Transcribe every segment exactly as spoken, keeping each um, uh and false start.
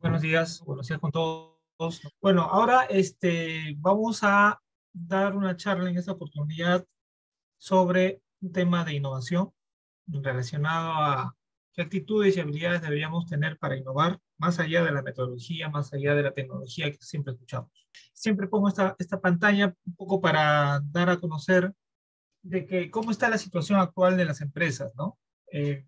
Buenos días, buenos días con todos. Bueno, ahora este, vamos a dar una charla en esta oportunidad sobre un tema de innovación relacionado a qué actitudes y habilidades deberíamos tener para innovar, más allá de la metodología, más allá de la tecnología que siempre escuchamos. Siempre pongo esta, esta pantalla un poco para dar a conocer de que cómo está la situación actual de las empresas, ¿no? Eh,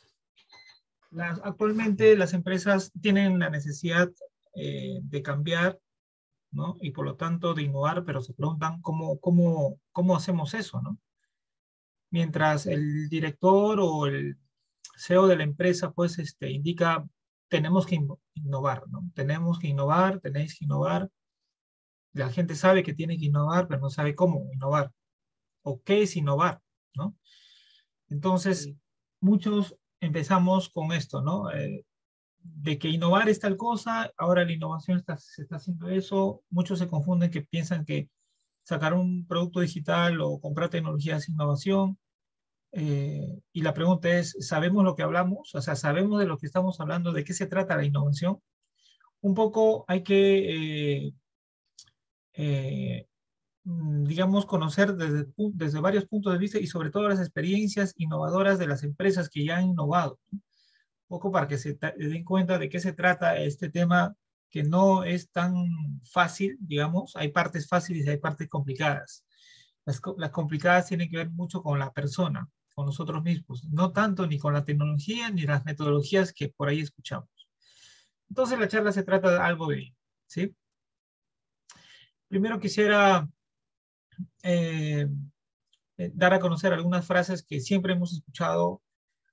las, actualmente las empresas tienen la necesidad eh, de cambiar, ¿no? Y por lo tanto de innovar, pero se preguntan cómo, cómo, cómo hacemos eso, ¿no? Mientras el director o el C E O de la empresa, pues, este, indica, tenemos que innovar, ¿no? Tenemos que innovar, tenéis que innovar. La gente sabe que tiene que innovar, pero no sabe cómo innovar o qué es innovar, ¿no? Entonces, muchos empezamos con esto, ¿no? Eh, de que innovar es tal cosa, ahora la innovación está, se está haciendo eso, muchos se confunden que piensan que sacar un producto digital o comprar tecnología es innovación, eh, y la pregunta es, ¿sabemos lo que hablamos? O sea, ¿sabemos de lo que estamos hablando? ¿De qué se trata la innovación? Un poco hay que, eh, eh, digamos, conocer desde, desde varios puntos de vista y sobre todo las experiencias innovadoras de las empresas que ya han innovado, ¿no? Un poco para que se den cuenta de qué se trata este tema, que no es tan fácil, digamos, hay partes fáciles y hay partes complicadas. Las, las complicadas tienen que ver mucho con la persona, con nosotros mismos, no tanto ni con la tecnología ni las metodologías que por ahí escuchamos. Entonces la charla se trata de algo de ello, ¿sí? Primero quisiera eh, eh, dar a conocer algunas frases que siempre hemos escuchado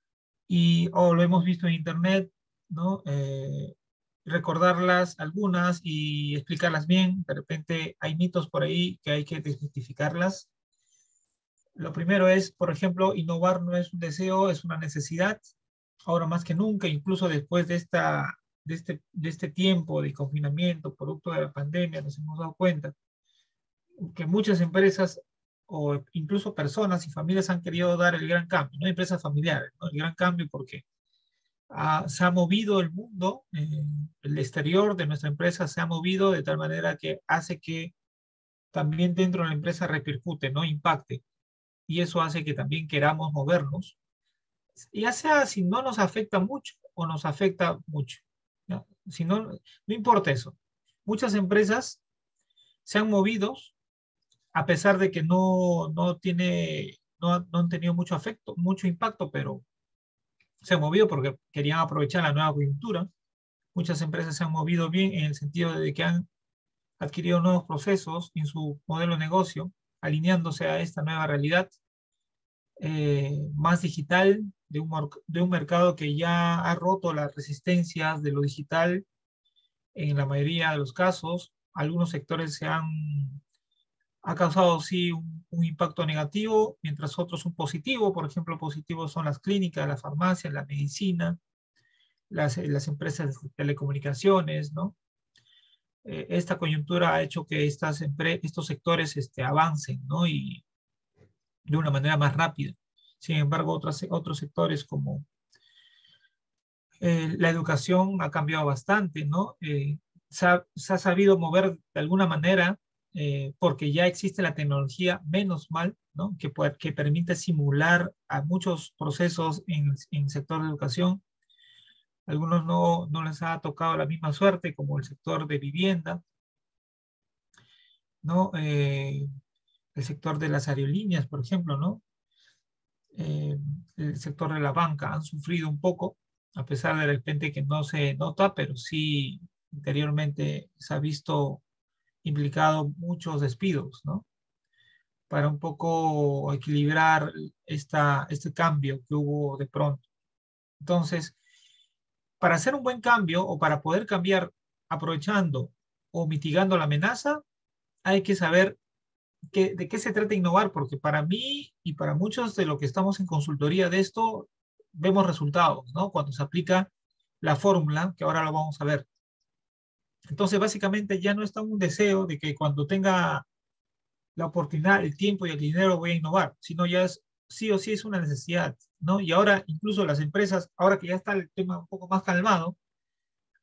y o lo hemos visto en internet, ¿no? Eh, recordarlas algunas y explicarlas bien. De repente hay mitos por ahí que hay que desmitificarlas. Lo primero es, por ejemplo, innovar no es un deseo, es una necesidad. Ahora más que nunca, incluso después de, esta, de, este, de este tiempo de confinamiento, producto de la pandemia, nos hemos dado cuenta que muchas empresas o incluso personas y familias han querido dar el gran cambio, no empresas familiares, ¿no? El gran cambio porque ah, se ha movido el mundo, eh, el exterior de nuestra empresa se ha movido de tal manera que hace que también dentro de la empresa repercute, ¿no? Impacte. Y eso hace que también queramos movernos, ya sea si no nos afecta mucho o nos afecta mucho, ¿no? Si no, no importa eso. Muchas empresas se han movido a pesar de que no, no tiene, no, no han tenido mucho afecto, mucho impacto, pero se han movido porque querían aprovechar la nueva coyuntura. Muchas empresas se han movido bien en el sentido de que han adquirido nuevos procesos en su modelo de negocio, alineándose a esta nueva realidad eh, más digital de un, de un mercado que ya ha roto las resistencias de lo digital en la mayoría de los casos. Algunos sectores se han ha causado sí un, un, impacto negativo, mientras otros un positivo. Por ejemplo, positivos son las clínicas, la farmacia, la medicina, las, las empresas de telecomunicaciones, ¿no? Eh, esta coyuntura ha hecho que estas estos sectores este, avancen, ¿no? Y de una manera más rápida. Sin embargo, otros, otros sectores como eh, la educación ha cambiado bastante, ¿no? Eh, se, ha, se, ha, sabido mover de alguna manera eh, porque ya existe la tecnología, menos mal, ¿no? Que, puede, que permite simular a muchos procesos en, en el sector de educación. Algunos no, no les ha tocado la misma suerte, como el sector de vivienda, ¿no? Eh, el sector de las aerolíneas, por ejemplo, ¿no? Eh, el sector de la banca han sufrido un poco, a pesar de repente que no se nota, pero sí interiormente se ha visto implicado muchos despidos, ¿no? Para un poco equilibrar esta, este cambio que hubo de pronto. Entonces, para hacer un buen cambio o para poder cambiar aprovechando o mitigando la amenaza, hay que saber que, de qué se trata innovar, porque para mí y para muchos de los que estamos en consultoría de esto, vemos resultados, ¿no? Cuando se aplica la fórmula, que ahora lo vamos a ver. Entonces, básicamente ya no está un deseo de que cuando tenga la oportunidad, el tiempo y el dinero voy a innovar, sino ya es sí o sí es una necesidad, ¿no? Y ahora incluso las empresas, ahora que ya está el tema un poco más calmado,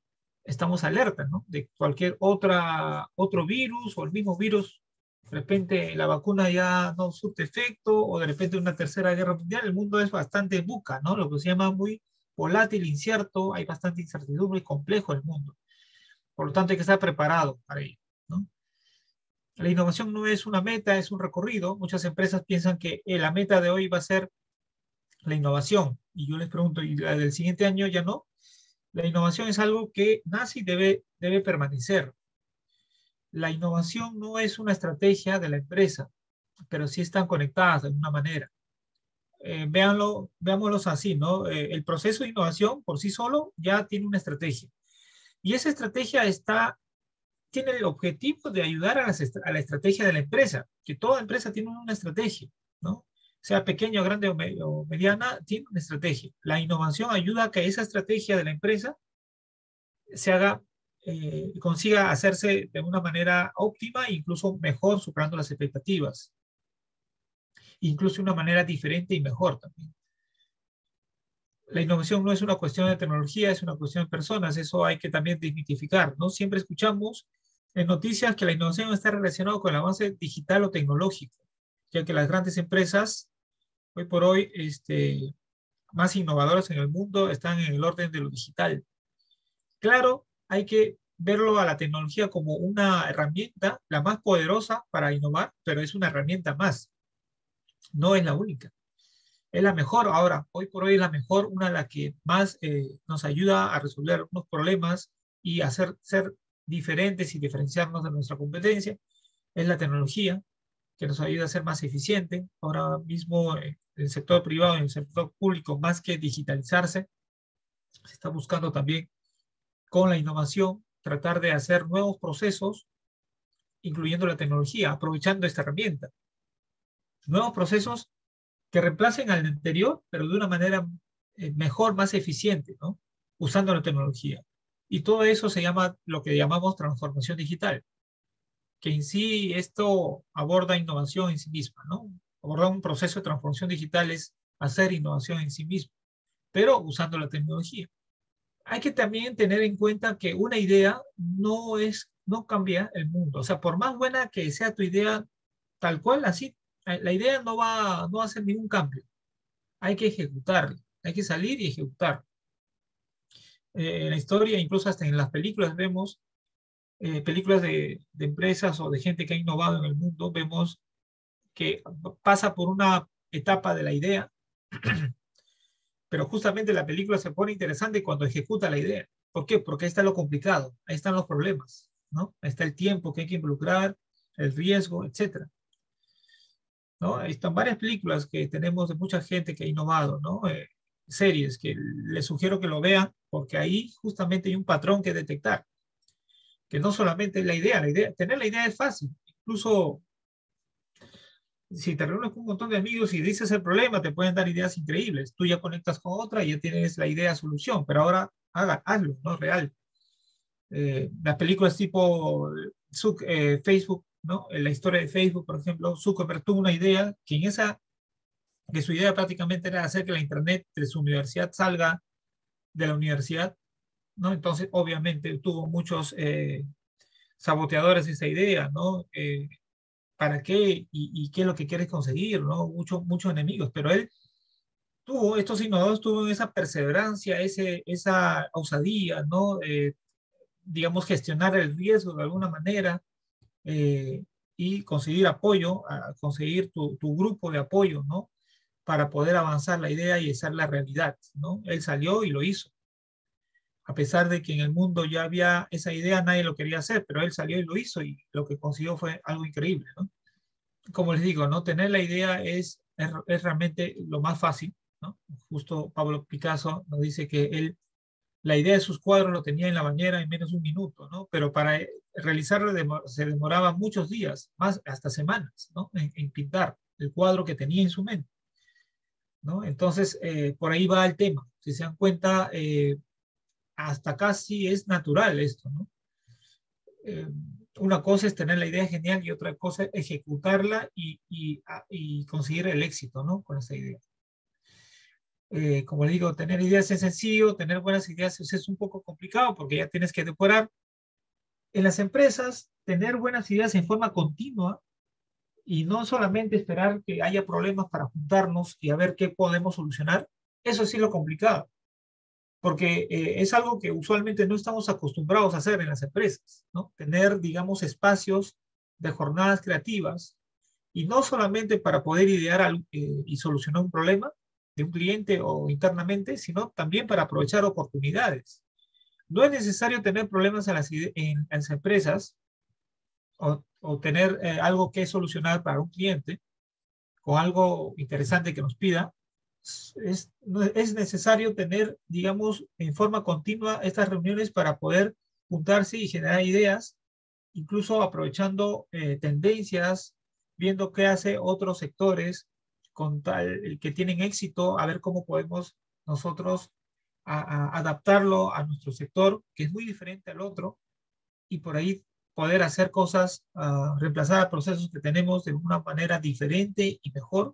estamos alerta, ¿no? De cualquier otra, otro virus o el mismo virus, de repente la vacuna ya no surte efecto o de repente una tercera guerra mundial. El mundo es bastante buca, ¿no? Lo que se llama muy volátil, incierto, hay bastante incertidumbre y complejo el mundo. Por lo tanto, hay que estar preparado para ello, ¿no? La innovación no es una meta, es un recorrido. Muchas empresas piensan que eh, la meta de hoy va a ser la innovación. Y yo les pregunto, ¿y la del siguiente año ya no? La innovación es algo que nace y debe, debe permanecer. La innovación no es una estrategia de la empresa, pero sí están conectadas de alguna manera. Eh, véanlo, veámoslos así, ¿no? Eh, el proceso de innovación por sí solo ya tiene una estrategia. Y esa estrategia está, tiene el objetivo de ayudar a, las, a la estrategia de la empresa, que toda empresa tiene una estrategia, ¿no? Sea pequeña, grande o, me, o mediana, tiene una estrategia. La innovación ayuda a que esa estrategia de la empresa se haga, eh, consiga hacerse de una manera óptima e incluso mejor, superando las expectativas. Incluso de una manera diferente y mejor también. La innovación no es una cuestión de tecnología, es una cuestión de personas. Eso hay que también desmitificar, ¿no? Siempre escuchamos en noticias que la innovación está relacionada con el avance digital o tecnológico, ya que las grandes empresas, hoy por hoy, este, más innovadoras en el mundo, están en el orden de lo digital. Claro, hay que verlo a la tecnología como una herramienta, la más poderosa para innovar, pero es una herramienta más, no es la única. Es la mejor ahora, hoy por hoy es la mejor, una de las que más eh, nos ayuda a resolver algunos problemas y hacer ser diferentes y diferenciarnos de nuestra competencia. Es la tecnología que nos ayuda a ser más eficiente. Ahora mismo eh, el sector privado y el sector público, más que digitalizarse, se está buscando también con la innovación tratar de hacer nuevos procesos, incluyendo la tecnología, aprovechando esta herramienta. Nuevos procesos que reemplacen al anterior, pero de una manera eh, mejor, más eficiente, ¿no? Usando la tecnología. Y todo eso se llama lo que llamamos transformación digital, que en sí esto aborda innovación en sí misma, ¿no? Abordar un proceso de transformación digital es hacer innovación en sí mismo, pero usando la tecnología. Hay que también tener en cuenta que una idea no es, no cambia el mundo. O sea, por más buena que sea tu idea, tal cual, así, la idea no va, no va a hacer ningún cambio. Hay que ejecutarla, hay que salir y ejecutar. Eh, en la historia, incluso hasta en las películas, vemos eh, películas de, de empresas o de gente que ha innovado en el mundo, vemos que pasa por una etapa de la idea, pero justamente la película se pone interesante cuando ejecuta la idea. ¿Por qué? Porque ahí está lo complicado, ahí están los problemas, ¿no? Ahí está el tiempo que hay que involucrar, el riesgo, etcétera, ¿no? Ahí están varias películas que tenemos de mucha gente que ha innovado, ¿no? Eh, series que les sugiero que lo vean, porque ahí justamente hay un patrón que detectar, que no solamente es la idea, la idea, tener la idea es fácil, incluso si te reúnes con un montón de amigos y dices el problema, te pueden dar ideas increíbles. Tú ya conectas con otra y ya tienes la idea solución, pero ahora haga, hazlo, ¿no? Real. Eh, las películas tipo Zuc- eh, Facebook, ¿no? En la historia de Facebook, por ejemplo, Zuckerberg tuvo una idea que en esa, que su idea prácticamente era hacer que la Internet de su universidad salga de la universidad, ¿no? Entonces, obviamente, tuvo muchos eh, saboteadores de esa idea, ¿no? Eh, ¿Para qué? Y, y, qué es lo que quieres conseguir, ¿no? Muchos muchos enemigos, pero él tuvo, estos innovadores tuvo esa perseverancia, ese, esa osadía, ¿no? Eh, digamos, gestionar el riesgo de alguna manera eh, y conseguir apoyo, a conseguir tu, tu, grupo de apoyo, ¿no? Para poder avanzar la idea y hacer la realidad, ¿no? Él salió y lo hizo. A pesar de que en el mundo ya había esa idea, nadie lo quería hacer, pero él salió y lo hizo y lo que consiguió fue algo increíble, ¿no? Como les digo, ¿no? Tener la idea es, es, es realmente lo más fácil, ¿no? Justo Pablo Picasso nos dice que él, la idea de sus cuadros lo tenía en la bañera en menos de un minuto, ¿no? Pero para realizarlo se demoraba muchos días, más hasta semanas, ¿no? En, en pintar el cuadro que tenía en su mente, ¿no? Entonces, eh, por ahí va el tema. Si se dan cuenta, eh, hasta casi es natural esto, ¿no? Eh, una cosa es tener la idea genial y otra cosa es ejecutarla y, y, y conseguir el éxito, ¿no? Con esa idea. Eh, como les digo, tener ideas es sencillo, tener buenas ideas es, es un poco complicado porque ya tienes que depurar. En las empresas, tener buenas ideas en forma continua y no solamente esperar que haya problemas para juntarnos y a ver qué podemos solucionar, eso sí es lo complicado, porque eh, es algo que usualmente no estamos acostumbrados a hacer en las empresas, ¿no? Tener, digamos, espacios de jornadas creativas y no solamente para poder idear al- eh, y solucionar un problema de un cliente o internamente, sino también para aprovechar oportunidades. No es necesario tener problemas en las, ide- en, en las empresas o, o tener eh, algo que solucionar para un cliente o algo interesante que nos pida. Es, no- es necesario tener, digamos, en forma continua estas reuniones para poder juntarse y generar ideas, incluso aprovechando eh, tendencias, viendo qué hace otros sectores con tal que tienen éxito, a ver cómo podemos nosotros a- a adaptarlo a nuestro sector, que es muy diferente al otro, y por ahí poder hacer cosas, uh, reemplazar procesos que tenemos de una manera diferente y mejor.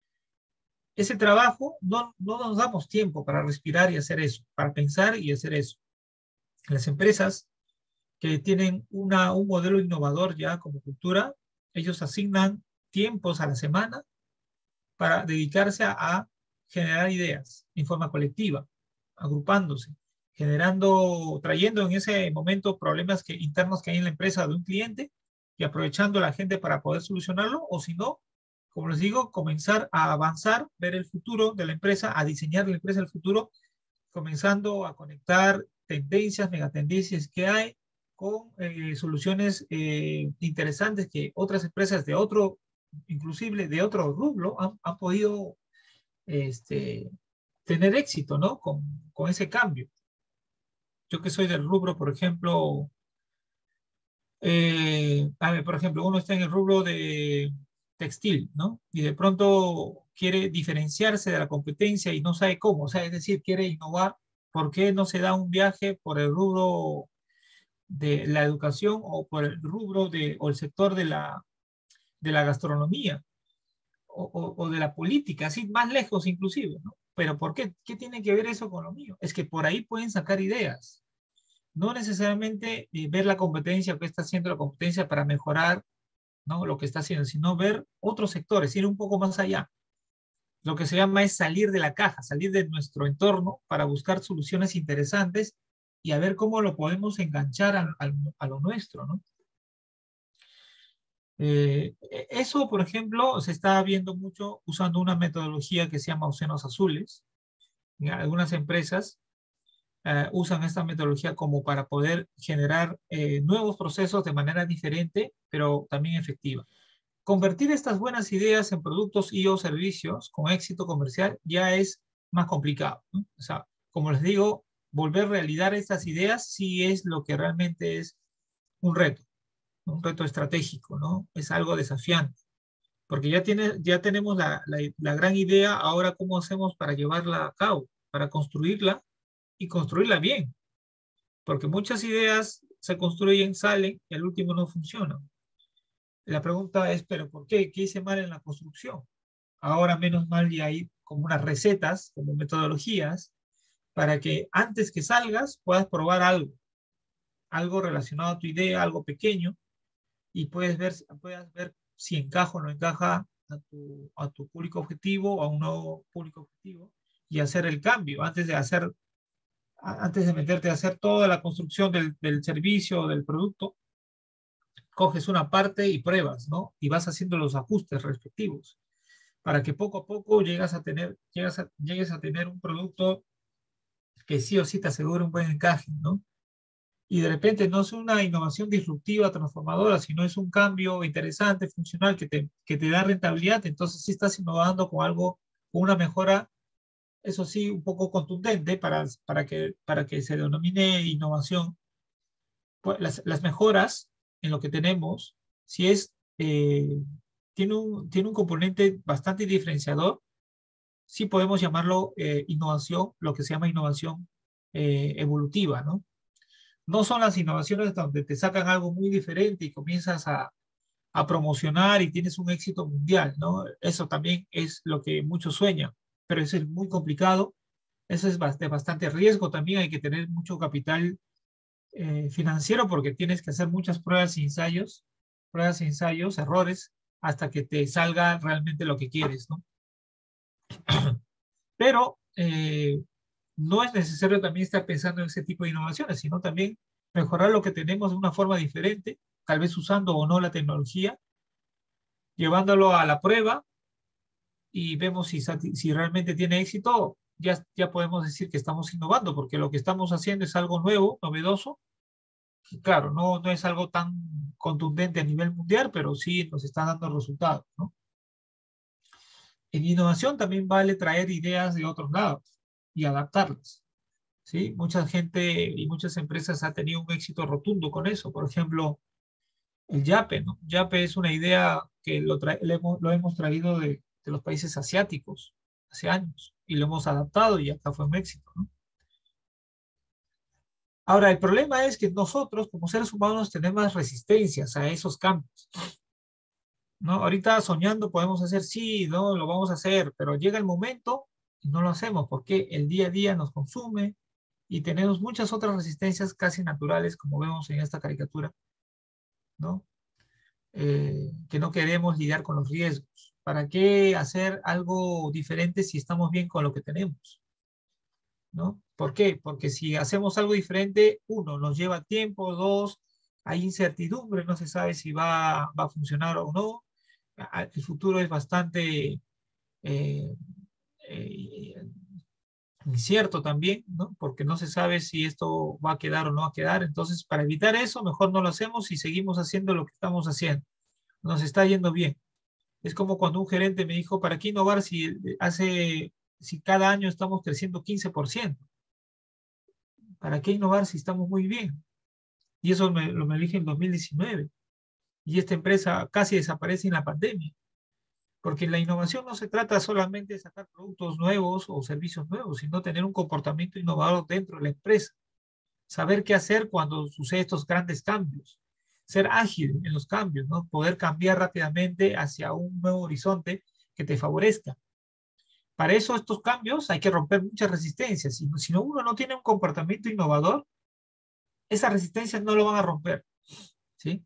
Ese trabajo no, no nos damos tiempo para respirar y hacer eso, para pensar y hacer eso. Las empresas que tienen una, un modelo innovador ya como cultura, ellos asignan tiempos a la semana para dedicarse a, a generar ideas en forma colectiva, agrupándose, generando, trayendo en ese momento problemas que, internos que hay en la empresa de un cliente y aprovechando a la gente para poder solucionarlo, o si no, como les digo, comenzar a avanzar, ver el futuro de la empresa, a diseñar la empresa del futuro, comenzando a conectar tendencias, megatendencias que hay con eh, soluciones eh, interesantes que otras empresas de otro, inclusive de otro rubro, han, han podido este, tener éxito, ¿no? Con, con ese cambio. Yo que soy del rubro, por ejemplo, eh, a ver, por ejemplo, uno está en el rubro de textil, ¿no? Y de pronto quiere diferenciarse de la competencia y no sabe cómo, o sea, es decir, quiere innovar. ¿Por qué no se da un viaje por el rubro de la educación o por el rubro de, o el sector de la, de la gastronomía o, o, o de la política, así más lejos inclusive, ¿no? Pero ¿por qué? ¿Qué tiene que ver eso con lo mío? Es que por ahí pueden sacar ideas. No necesariamente eh, ver la competencia o qué está haciendo la competencia para mejorar, ¿no? Lo que está haciendo, sino ver otros sectores, ir un poco más allá. Lo que se llama es salir de la caja, salir de nuestro entorno para buscar soluciones interesantes y a ver cómo lo podemos enganchar a, a, a lo nuestro, ¿no? Eh, eso, por ejemplo, se está viendo mucho usando una metodología que se llama océanos azules. Algunas empresas eh, usan esta metodología como para poder generar eh, nuevos procesos de manera diferente, pero también efectiva. Convertir estas buenas ideas en productos y o servicios con éxito comercial ya es más complicado, ¿no? O sea, como les digo, volver realidad estas ideas sí es lo que realmente es un reto, un reto estratégico, ¿no? Es algo desafiante, porque ya, tiene, ya tenemos la, la, la gran idea, ahora cómo hacemos para llevarla a cabo, para construirla y construirla bien, porque muchas ideas se construyen, salen y al último no funcionan. La pregunta es, ¿pero por qué? ¿Qué hice mal en la construcción? Ahora menos mal ya hay como unas recetas, como metodologías, para que antes que salgas puedas probar algo, algo relacionado a tu idea, algo pequeño, y puedes ver, puedas ver si encaja o no encaja a tu, a tu público objetivo o a un nuevo público objetivo y hacer el cambio antes de hacer, antes de meterte a hacer toda la construcción del, del servicio o del producto. Coges una parte y pruebas, ¿no? Y vas haciendo los ajustes respectivos para que poco a poco llegas a tener, llegas a, llegues a tener un producto que sí o sí te asegure un buen encaje, ¿no? Y de repente no es una innovación disruptiva, transformadora, sino es un cambio interesante, funcional, que te, que te da rentabilidad, entonces sí estás innovando con algo, con una mejora, eso sí, un poco contundente para, para, que, para que se denomine innovación. Pues las, las mejoras en lo que tenemos, si es, eh, tiene, un, tiene un componente bastante diferenciador, sí podemos llamarlo eh, innovación, lo que se llama innovación eh, evolutiva, ¿no? No son las innovaciones donde te sacan algo muy diferente y comienzas a, a promocionar y tienes un éxito mundial, ¿no? Eso también es lo que muchos sueñan, pero eso es muy complicado. Eso es de bastante riesgo también. Hay que tener mucho capital eh, financiero porque tienes que hacer muchas pruebas y ensayos, pruebas y ensayos, errores, hasta que te salga realmente lo que quieres, ¿no? Pero eh, no es necesario también estar pensando en ese tipo de innovaciones, sino también mejorar lo que tenemos de una forma diferente, tal vez usando o no la tecnología, llevándolo a la prueba y vemos si, si realmente tiene éxito, ya, ya podemos decir que estamos innovando, porque lo que estamos haciendo es algo nuevo, novedoso. Claro, no, no es algo tan contundente a nivel mundial, pero sí nos está dando resultados, ¿no? En innovación también vale traer ideas de otros lados y adaptarlas, ¿sí? Mucha gente y muchas empresas han tenido un éxito rotundo con eso. Por ejemplo, el yape, ¿no? Yape es una idea que lo, tra lo, hemos, lo hemos traído de, de los países asiáticos hace años y lo hemos adaptado y acá fue un éxito, ¿no? Ahora, el problema es que nosotros como seres humanos tenemos resistencias a esos cambios, ¿no? Ahorita soñando podemos hacer, sí, no, lo vamos a hacer, pero llega el momento y no lo hacemos porque el día a día nos consume y tenemos muchas otras resistencias casi naturales, como vemos en esta caricatura, ¿no? Eh, que no queremos lidiar con los riesgos. ¿Para qué hacer algo diferente si estamos bien con lo que tenemos? ¿No? ¿Por qué? Porque si hacemos algo diferente, uno, nos lleva tiempo, dos, hay incertidumbre, no se sabe si va, va a funcionar o no. El futuro es bastante eh, eh, incierto también, ¿no? Porque no se sabe si esto va a quedar o no va a quedar. Entonces, para evitar eso, mejor no lo hacemos y seguimos haciendo lo que estamos haciendo. Nos está yendo bien. Es como cuando un gerente me dijo, ¿para qué innovar si hace, si cada año estamos creciendo quince por ciento? ¿Para qué innovar si estamos muy bien? Y eso me, lo me dije en dos mil diecinueve. Y esta empresa casi desaparece en la pandemia. Porque la innovación no se trata solamente de sacar productos nuevos o servicios nuevos, sino tener un comportamiento innovador dentro de la empresa. Saber qué hacer cuando suceden estos grandes cambios. Ser ágil en los cambios, ¿no? Poder cambiar rápidamente hacia un nuevo horizonte que te favorezca. Para eso estos cambios hay que romper muchas resistencias. Si, si uno no tiene un comportamiento innovador, esas resistencias no lo van a romper, ¿sí?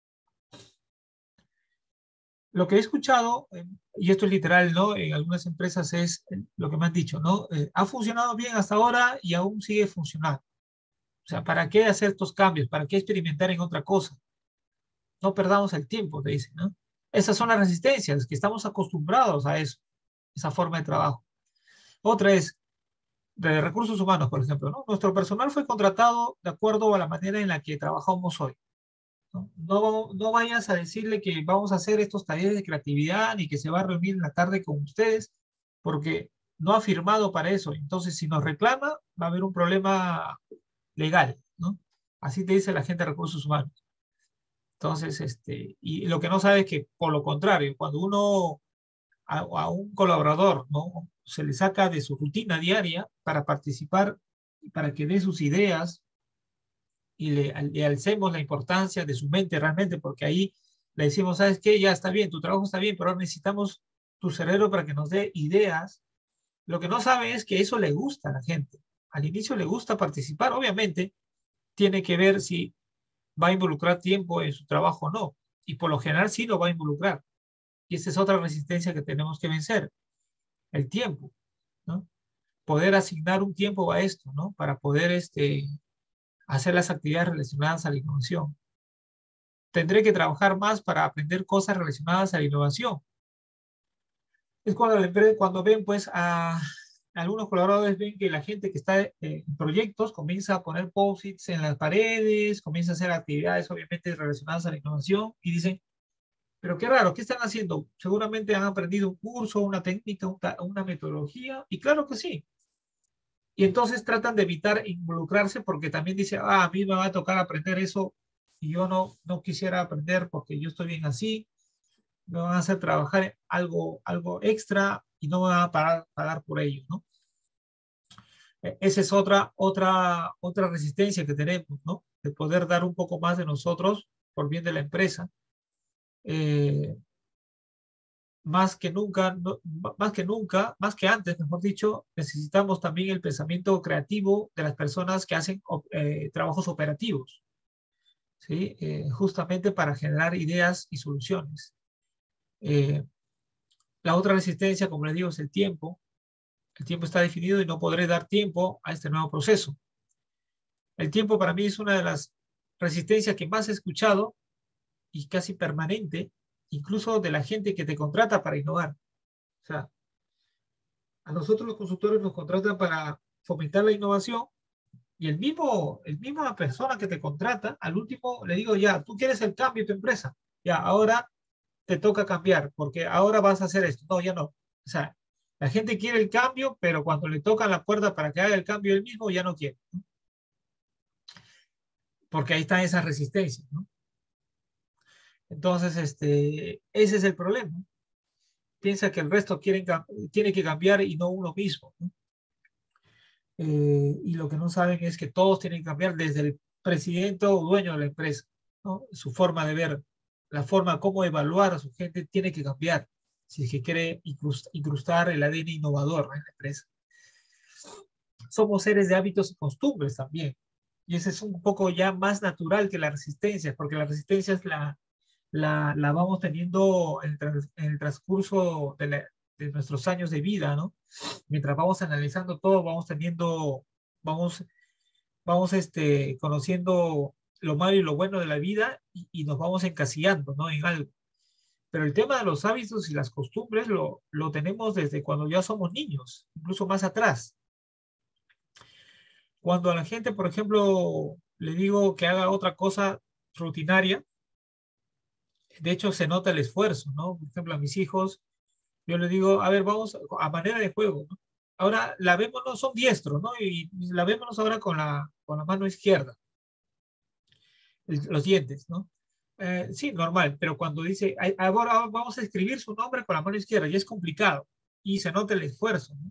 Lo que he escuchado, eh, y esto es literal, ¿no? En algunas empresas es eh, lo que me han dicho, ¿no? Eh, ha funcionado bien hasta ahora y aún sigue funcionando. O sea, ¿para qué hacer estos cambios? ¿Para qué experimentar en otra cosa? No perdamos el tiempo, te dicen, ¿no? Esas son las resistencias, que estamos acostumbrados a eso, esa forma de trabajo. Otra es, de recursos humanos, por ejemplo, ¿no? Nuestro personal fue contratado de acuerdo a la manera en la que trabajamos hoy. ¿No? No, no vayas a decirle que vamos a hacer estos talleres de creatividad ni que se va a reunir en la tarde con ustedes, porque no ha firmado para eso. Entonces, si nos reclama, va a haber un problema legal, ¿no? Así te dice la gente de recursos humanos. Entonces, este, y lo que no sabe es que, por lo contrario, cuando uno a, a un colaborador, ¿no? Se le saca de su rutina diaria para participar, para que dé sus ideas y le, le alcemos la importancia de su mente realmente, porque ahí le decimos, ¿sabes qué? Ya está bien, tu trabajo está bien, pero ahora necesitamos tu cerebro para que nos dé ideas. Lo que no sabe es que eso le gusta a la gente. Al inicio le gusta participar, obviamente, tiene que ver si va a involucrar tiempo en su trabajo o no. Y por lo general sí lo va a involucrar. Y esa es otra resistencia que tenemos que vencer, el tiempo, ¿no? Poder asignar un tiempo a esto, ¿no? Para poder este, hacer las actividades relacionadas a la innovación. Tendré que trabajar más para aprender cosas relacionadas a la innovación. Es cuando, cuando ven, pues, a algunos colaboradores ven que la gente que está en proyectos comienza a poner post-its en las paredes, comienza a hacer actividades, obviamente, relacionadas a la innovación y dicen, pero qué raro, ¿qué están haciendo? Seguramente han aprendido un curso, una técnica, una metodología, y claro que sí. Y entonces tratan de evitar involucrarse porque también dice, ah, a mí me va a tocar aprender eso y yo no, no quisiera aprender porque yo estoy bien así, me van a hacer trabajar algo, algo extra y no me van a pagar, pagar por ello, ¿no? Esa es otra, otra, otra resistencia que tenemos, ¿no? De poder dar un poco más de nosotros por bien de la empresa. Eh, más que nunca, no, más que nunca, más que antes, mejor dicho, necesitamos también el pensamiento creativo de las personas que hacen eh, trabajos operativos, ¿sí? Eh, justamente para generar ideas y soluciones. Eh, la otra resistencia, como les digo, es el tiempo. El tiempo está definido y no podré dar tiempo a este nuevo proceso. El tiempo para mí es una de las resistencias que más he escuchado y casi permanente, incluso de la gente que te contrata para innovar. O sea, a nosotros los consultores nos contratan para fomentar la innovación y el mismo, el misma persona que te contrata, al último le digo, ya, tú quieres el cambio de tu empresa, ya, ahora te toca cambiar, porque ahora vas a hacer esto. No, ya no. O sea, la gente quiere el cambio, pero cuando le tocan la puerta para que haga el cambio él mismo, ya no quiere, ¿no? Porque ahí están esas resistencias, ¿no? Entonces, este, ese es el problema. Piensa que el resto quieren, tiene que cambiar y no uno mismo, ¿no? Eh, y lo que no saben es que todos tienen que cambiar desde el presidente o dueño de la empresa, ¿no? Su forma de ver, la forma como evaluar a su gente tiene que cambiar si es que quiere incrustar el A D N innovador en la empresa. Somos seres de hábitos y costumbres también. Y ese es un poco ya más natural que la resistencia, porque la resistencia es la, la, la vamos teniendo en el, en el transcurso de, la, de nuestros años de vida, ¿no? Mientras vamos analizando todo, vamos teniendo, vamos, vamos este, conociendo lo malo y lo bueno de la vida y, y nos vamos encasillando, ¿no? En algo. Pero el tema de los hábitos y las costumbres lo, lo tenemos desde cuando ya somos niños, incluso más atrás. Cuando a la gente, por ejemplo, le digo que haga otra cosa rutinaria, de hecho se nota el esfuerzo, ¿no? Por ejemplo, a mis hijos, yo les digo, a ver, vamos a manera de juego, ¿no? Ahora, lavémonos, son diestros, ¿no? Y lavémonos ahora con la, con la mano izquierda, el, los dientes, ¿no? Eh, sí, normal, pero cuando dice, ahora vamos a escribir su nombre con la mano izquierda, y es complicado, y se nota el esfuerzo, ¿no?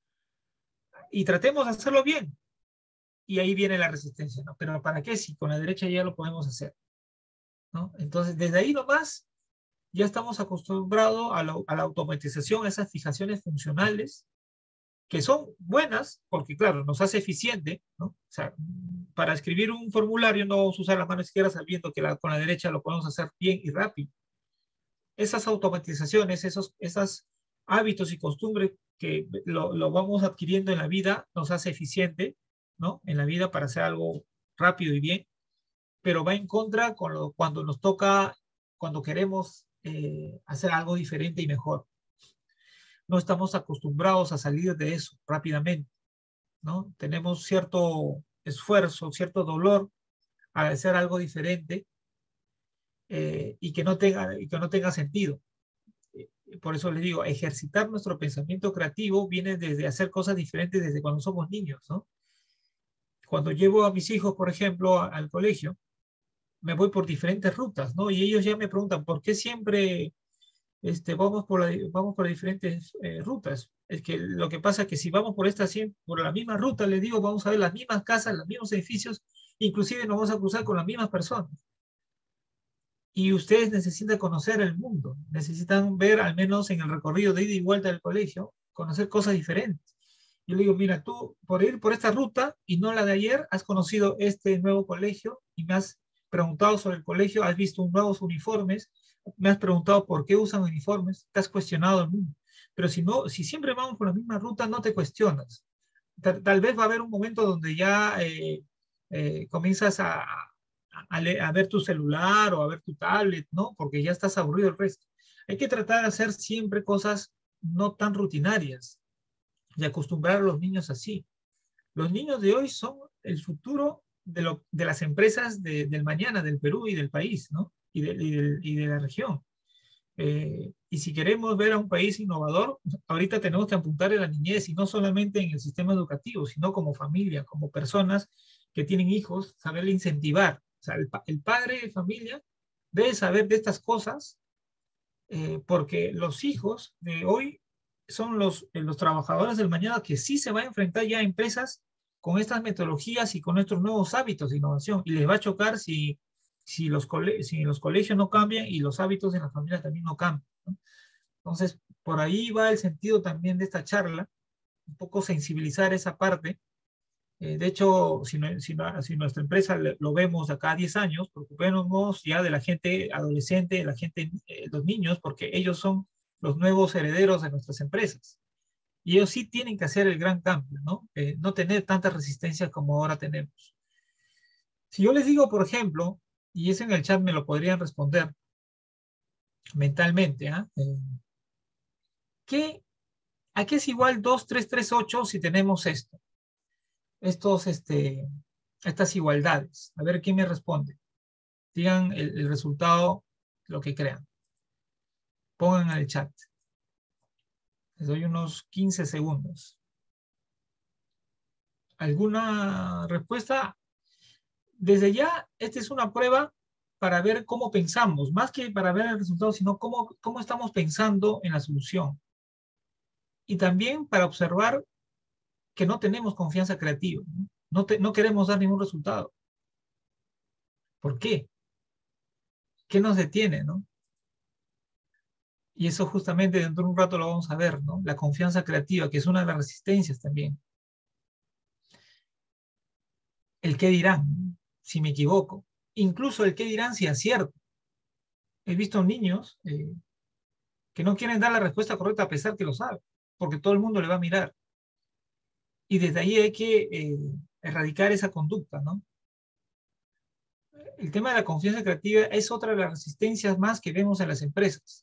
Y tratemos de hacerlo bien, y ahí viene la resistencia, ¿no? Pero ¿para qué si con la derecha ya lo podemos hacer, ¿no? Entonces, desde ahí nomás ya estamos acostumbrados a, lo, a la automatización, a esas fijaciones funcionales, que son buenas, porque claro, nos hace eficiente, ¿no? O sea, para escribir un formulario no vamos a usar la mano izquierda sabiendo que la, con la derecha lo podemos hacer bien y rápido. Esas automatizaciones, esos, esos hábitos y costumbres que lo, lo vamos adquiriendo en la vida, nos hace eficiente, ¿no? En la vida para hacer algo rápido y bien, pero va en contra con lo, cuando nos toca, cuando queremos eh, hacer algo diferente y mejor. No estamos acostumbrados a salir de eso rápidamente, ¿no? Tenemos cierto esfuerzo, cierto dolor al hacer algo diferente eh, y, que no tenga, y que no tenga sentido. Por eso les digo, ejercitar nuestro pensamiento creativo viene desde hacer cosas diferentes desde cuando somos niños, ¿no? Cuando llevo a mis hijos, por ejemplo, a, al colegio, me voy por diferentes rutas, ¿no? Y ellos ya me preguntan, ¿por qué siempre este, vamos, por la, vamos por diferentes eh, rutas? Es que lo que pasa es que si vamos por esta, por la misma ruta, les digo, vamos a ver las mismas casas, los mismos edificios, inclusive nos vamos a cruzar con las mismas personas. Y ustedes necesitan conocer el mundo, necesitan ver, al menos en el recorrido de ida y vuelta del colegio, conocer cosas diferentes. Yo le digo, mira, tú por ir por esta ruta y no la de ayer, has conocido este nuevo colegio y me has preguntado sobre el colegio, has visto nuevos uniformes, me has preguntado por qué usan uniformes, te has cuestionado el mundo. Pero si, no, si siempre vamos por la misma ruta, no te cuestionas. Tal, tal vez va a haber un momento donde ya eh, eh, comienzas a, a, a, ver tu celular o a ver tu tablet, ¿no? Porque ya estás aburrido el resto. Hay que tratar de hacer siempre cosas no tan rutinarias y acostumbrar a los niños así. Los niños de hoy son el futuro de, lo, de las empresas de, del mañana, del Perú y del país, ¿no? Y de, y de, y de la región. Eh, y si queremos ver a un país innovador, ahorita tenemos que apuntar en la niñez y no solamente en el sistema educativo, sino como familia, como personas que tienen hijos, saberle incentivar. O sea, el, el padre de familia debe saber de estas cosas eh, porque los hijos de hoy son los, eh, los trabajadores del mañana que sí se van a enfrentar ya a empresas con estas metodologías y con estos nuevos hábitos de innovación y les va a chocar si si los, cole si los colegios no cambian y los hábitos en las familias también no cambian, ¿no? Entonces, por ahí va el sentido también de esta charla, un poco sensibilizar esa parte. Eh, de hecho, si, no, si, no, si nuestra empresa lo vemos de acá a diez años, preocupémonos ya de la gente adolescente, de la gente, eh, los niños, porque ellos son los nuevos herederos de nuestras empresas. Y ellos sí tienen que hacer el gran cambio, ¿no? Eh, no tener tanta resistencia como ahora tenemos. Si yo les digo, por ejemplo, y eso en el chat me lo podrían responder mentalmente, ¿ah? ¿eh? ¿Qué, ¿A qué es igual dos, tres, tres, ocho si tenemos esto? Estos, este, estas igualdades. A ver quién me responde. Digan el, el resultado, lo que crean. Pongan en el chat. Les doy unos quince segundos. ¿Alguna respuesta? Desde ya, esta es una prueba para ver cómo pensamos, más que para ver el resultado, sino cómo, cómo estamos pensando en la solución. Y también para observar que no tenemos confianza creativa, ¿no? No, te, no queremos dar ningún resultado. ¿Por qué? ¿Qué nos detiene, no? Y eso justamente dentro de un rato lo vamos a ver, ¿no? La confianza creativa, que es una de las resistencias también. El qué dirán, si me equivoco. Incluso el qué dirán si acierto. He visto niños eh, que no quieren dar la respuesta correcta a pesar que lo saben, porque todo el mundo le va a mirar. Y desde ahí hay que eh, erradicar esa conducta, ¿no? El tema de la confianza creativa es otra de las resistencias más que vemos en las empresas.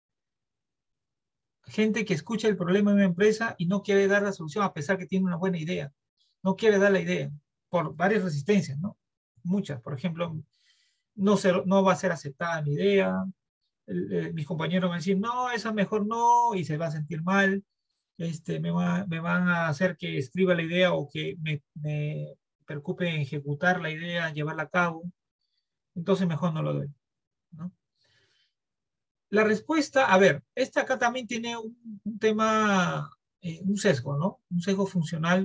Gente que escucha el problema de una empresa y no quiere dar la solución a pesar que tiene una buena idea. No quiere dar la idea por varias resistencias, ¿no? Muchas. Por ejemplo, no, ser, no va a ser aceptada mi idea. El, eh, mis compañeros van a decir, no, esa mejor no, y se va a sentir mal. Este, me, va, me van a hacer que escriba la idea o que me, me preocupe en ejecutar la idea, llevarla a cabo. Entonces mejor no lo doy, ¿no? La respuesta, a ver, esta acá también tiene un, un tema, eh, un sesgo, ¿no? Un sesgo funcional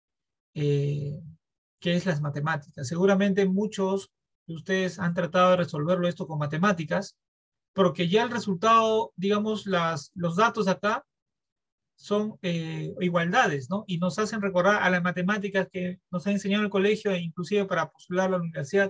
eh, que es las matemáticas. Seguramente muchos de ustedes han tratado de resolverlo esto con matemáticas, porque ya el resultado, digamos, las, los datos acá son eh, igualdades, ¿no? Y nos hacen recordar a las matemáticas que nos ha enseñado en el colegio e inclusive para postular a la universidad.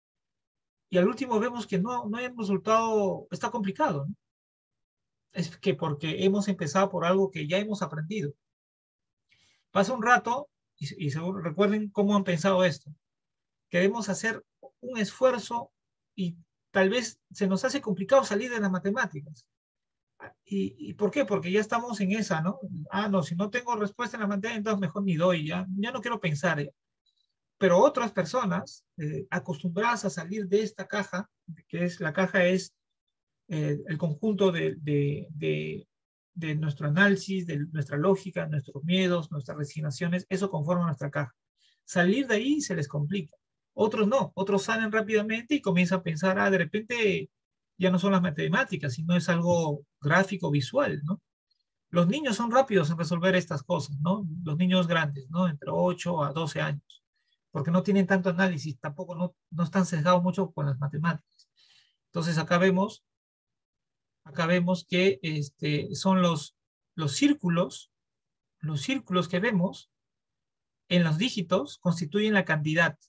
Y al último vemos que no, no hay un resultado, está complicado, ¿no? Es que porque hemos empezado por algo que ya hemos aprendido. Pasa un rato y, y seguro, recuerden cómo han pensado esto. Queremos hacer un esfuerzo y tal vez se nos hace complicado salir de las matemáticas. ¿Y, y por qué? Porque ya estamos en esa, ¿no? Ah, no, si no tengo respuesta en la materia, entonces mejor ni doy, ya, ya no quiero pensar. Ya. Pero otras personas eh, acostumbradas a salir de esta caja, que es la caja es eh, el conjunto de, de, de, de nuestro análisis, de nuestra lógica, nuestros miedos, nuestras resignaciones, eso conforma nuestra caja. Salir de ahí se les complica. Otros no, otros salen rápidamente y comienzan a pensar, ah, de repente ya no son las matemáticas, sino es algo gráfico, visual, ¿no? Los niños son rápidos en resolver estas cosas, ¿no? Los niños grandes, ¿no? Entre ocho a doce años, porque no tienen tanto análisis, tampoco no, no están sesgados mucho con las matemáticas. Entonces acá vemos acá vemos que este, son los, los círculos, los círculos que vemos en los dígitos constituyen la cantidad,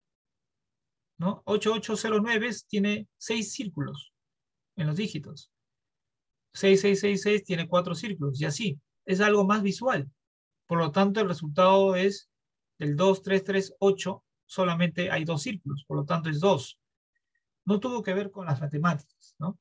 ¿no? ocho ocho cero nueve tiene seis círculos en los dígitos. seis seis seis seis tiene cuatro círculos y así. Es algo más visual. Por lo tanto, el resultado es del dos tres tres ocho, solamente hay dos círculos, por lo tanto es dos. No tuvo que ver con las matemáticas, ¿no?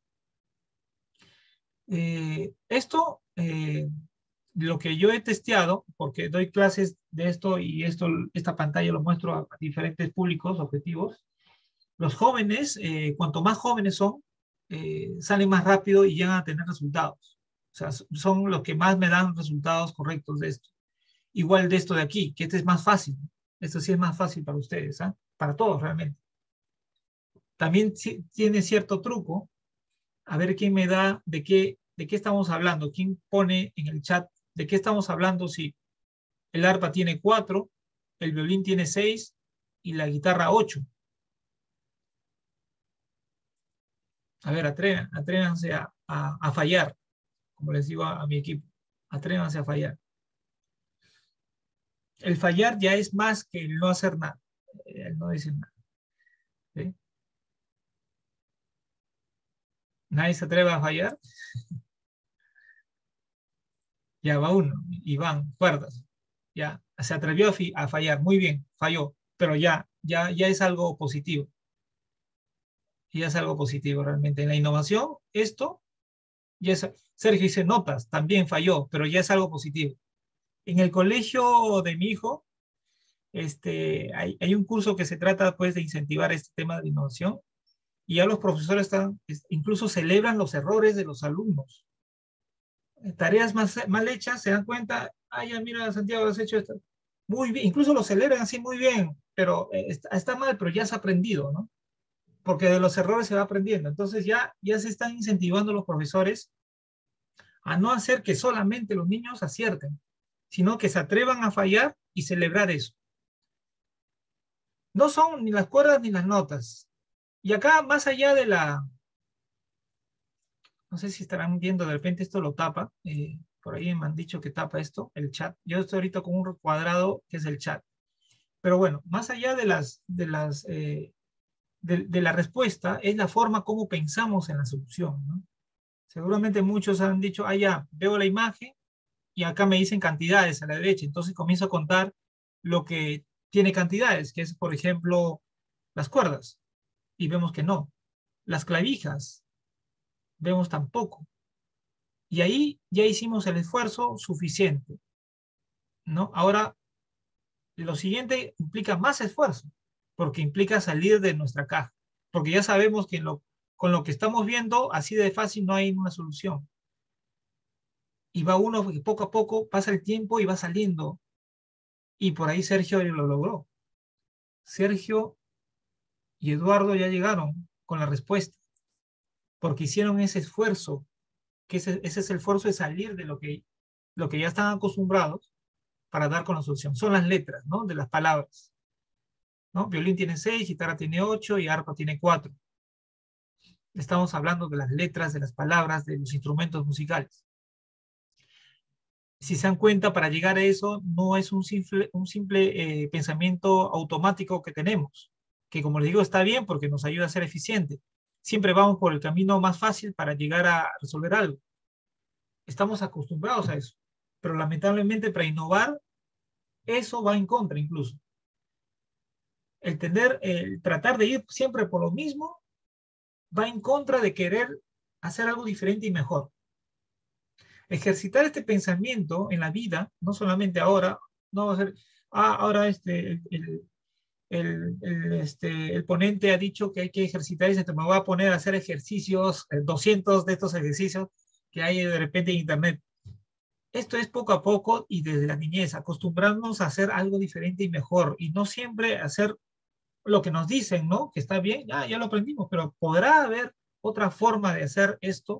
Eh, esto, eh, lo que yo he testeado, porque doy clases de esto y esto, esta pantalla lo muestro a diferentes públicos objetivos, los jóvenes, eh, cuanto más jóvenes son, eh, salen más rápido y llegan a tener resultados. O sea, son los que más me dan resultados correctos de esto. Igual de esto de aquí, que este es más fácil. Esto sí es más fácil para ustedes, ¿eh? Para todos realmente. También tiene cierto truco. A ver quién me da de qué, de qué estamos hablando. ¿Quién pone en el chat de qué estamos hablando si el arpa tiene cuatro, el violín tiene seis y la guitarra ocho? A ver, atrévanse a, a, a fallar. como les digo a, a mi equipo, atrévanse a fallar. El fallar ya es más que el no hacer nada, el no decir nada. ¿Sí? Nadie se atreve a fallar, ya va uno, y van cuerdas. Ya, se atrevió a, fi- a fallar, muy bien, falló, pero ya, ya, ya es algo positivo, ya es algo positivo realmente. En la innovación, esto, ya es, Sergio dice notas, también falló, pero ya es algo positivo. En el colegio de mi hijo, este, hay, hay un curso que se trata pues de incentivar este tema de innovación y ya los profesores están, incluso celebran los errores de los alumnos. Tareas más, mal hechas, se dan cuenta, ah, ya mira, Santiago, has hecho esto. Muy bien, incluso lo celebran así muy bien, pero eh, está, está mal, pero ya has aprendido, ¿no? Porque de los errores se va aprendiendo. Entonces ya, ya se están incentivando los profesores a no hacer que solamente los niños acierten, sino que se atrevan a fallar y celebrar eso. No son ni las cuerdas ni las notas. Y acá, más allá de la, no sé si estarán viendo, de repente esto lo tapa, eh, por ahí me han dicho que tapa esto, el chat. Yo estoy ahorita con un cuadrado que es el chat. Pero bueno, más allá de las, de las, eh, de, de la respuesta, es la forma como pensamos en la solución, ¿no? Seguramente muchos han dicho, ah, ya, veo la imagen y acá me dicen cantidades a la derecha, entonces comienzo a contar lo que tiene cantidades, que es, por ejemplo, las cuerdas, y vemos que no. Las clavijas, vemos tampoco. Y ahí ya hicimos el esfuerzo suficiente, ¿no? Ahora, lo siguiente implica más esfuerzo, porque implica salir de nuestra caja, porque ya sabemos que lo, con lo que estamos viendo, así de fácil no hay una solución. Y va uno, poco a poco, pasa el tiempo y va saliendo. Y por ahí Sergio lo logró. Sergio y Eduardo ya llegaron con la respuesta, porque hicieron ese esfuerzo, que ese, ese es el esfuerzo de salir de lo que, lo que ya están acostumbrados para dar con la solución. Son las letras, ¿no? De las palabras, ¿no? Violín tiene seis, guitarra tiene ocho y arpa tiene cuatro. Estamos hablando de las letras, de las palabras, de los instrumentos musicales. Si se dan cuenta, para llegar a eso no es un simple, un simple eh, pensamiento automático que tenemos, que como les digo está bien porque nos ayuda a ser eficiente. Siempre vamos por el camino más fácil para llegar a resolver algo. Estamos acostumbrados a eso, pero lamentablemente para innovar eso va en contra incluso. El tener, el tratar de ir siempre por lo mismo va en contra de querer hacer algo diferente y mejor. Ejercitar este pensamiento en la vida, no solamente ahora, no va a ser, ah, ahora este, el, el, el, este, el ponente ha dicho que hay que ejercitar y se me voy a poner a hacer ejercicios, eh, doscientos de estos ejercicios que hay de repente en internet. Esto es poco a poco y desde la niñez, acostumbrarnos a hacer algo diferente y mejor y no siempre hacer lo que nos dicen, ¿no? Que está bien, ya, ya lo aprendimos, pero podrá haber otra forma de hacer esto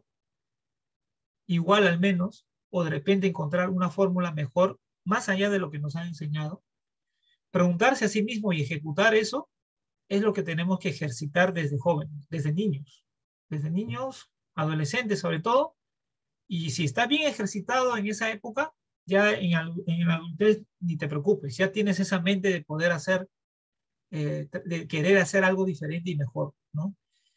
igual al menos, o de repente encontrar una fórmula mejor, más allá de lo que nos han enseñado. Preguntarse a sí mismo y ejecutar eso es lo que tenemos que ejercitar desde jóvenes, desde niños, desde niños, adolescentes sobre todo, y si está bien ejercitado en esa época, ya en, en la adultez ni te preocupes, ya tienes esa mente de poder hacer, eh, de querer hacer algo diferente y mejor, ¿no?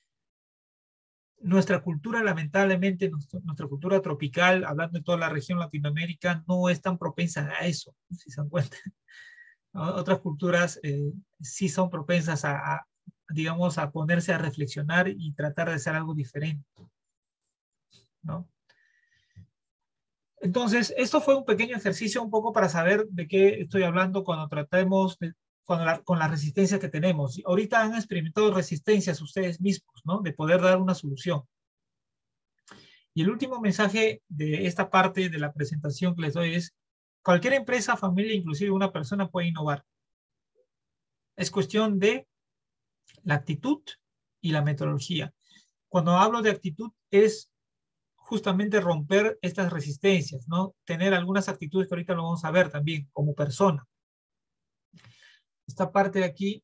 Nuestra cultura, lamentablemente, nuestra, nuestra cultura tropical, hablando de toda la región Latinoamérica, no es tan propensa a eso, si se dan cuenta. Otras culturas eh, sí son propensas a, a, digamos, a ponerse a reflexionar y tratar de hacer algo diferente, ¿no? Entonces, esto fue un pequeño ejercicio un poco para saber de qué estoy hablando cuando tratemos de, cuando la, con las resistencias que tenemos. Ahorita han experimentado resistencias ustedes mismos, ¿no? De poder dar una solución. Y el último mensaje de esta parte de la presentación que les doy es, cualquier empresa, familia, inclusive una persona puede innovar. Es cuestión de la actitud y la metodología. Cuando hablo de actitud es justamente romper estas resistencias, ¿no? Tener algunas actitudes que ahorita lo vamos a ver también como persona. Esta parte de aquí,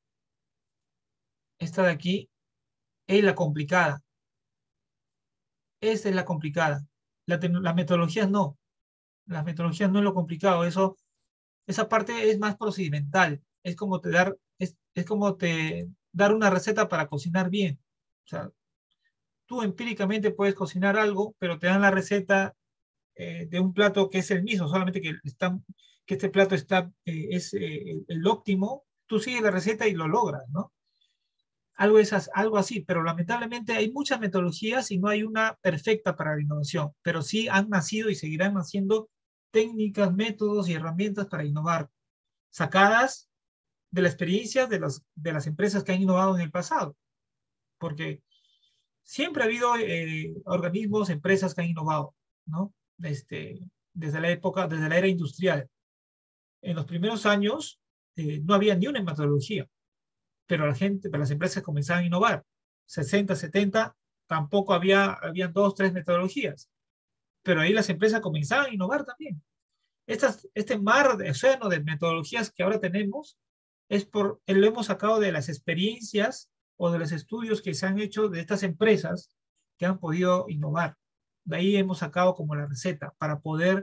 esta de aquí, es la complicada. Esa es la complicada. La, tec- las metodologías no. Las metodologías no es lo complicado. Eso, esa parte es más procedimental. Es como te dar, es, es como te dar una receta para cocinar bien. O sea, tú empíricamente puedes cocinar algo, pero te dan la receta eh, de un plato que es el mismo, solamente que, está, que este plato está, eh, es eh, el, el óptimo. Tú sigues la receta y lo logras, ¿no? Algo, es, as- algo así, pero lamentablemente hay muchas metodologías y no hay una perfecta para la innovación, pero sí han nacido y seguirán naciendo técnicas, métodos y herramientas para innovar, sacadas de la experiencia de, las de las empresas que han innovado en el pasado, porque siempre ha habido eh, organismos, empresas que han innovado, ¿no? Este, desde la época, desde la era industrial. En los primeros años eh, no había ni una metodología, pero la gente, pero las empresas comenzaban a innovar. sesenta, setenta, tampoco había, habían dos, tres metodologías, pero ahí las empresas comenzaban a innovar también. Estas, este mar de océano de metodologías que ahora tenemos es por, lo hemos sacado de las experiencias o de los estudios que se han hecho de estas empresas que han podido innovar. De ahí hemos sacado como la receta para poder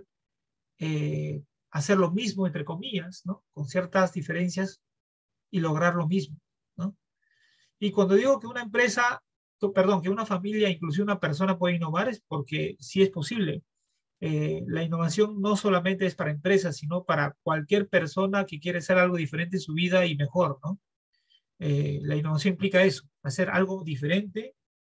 eh, hacer lo mismo, entre comillas, ¿no? Con ciertas diferencias y lograr lo mismo, ¿no? Y cuando digo que una empresa, perdón, que una familia, inclusive una persona puede innovar, es porque sí es posible. Eh, la innovación no solamente es para empresas, sino para cualquier persona que quiere hacer algo diferente en su vida y mejor, ¿no? Eh, la innovación implica eso, hacer algo diferente,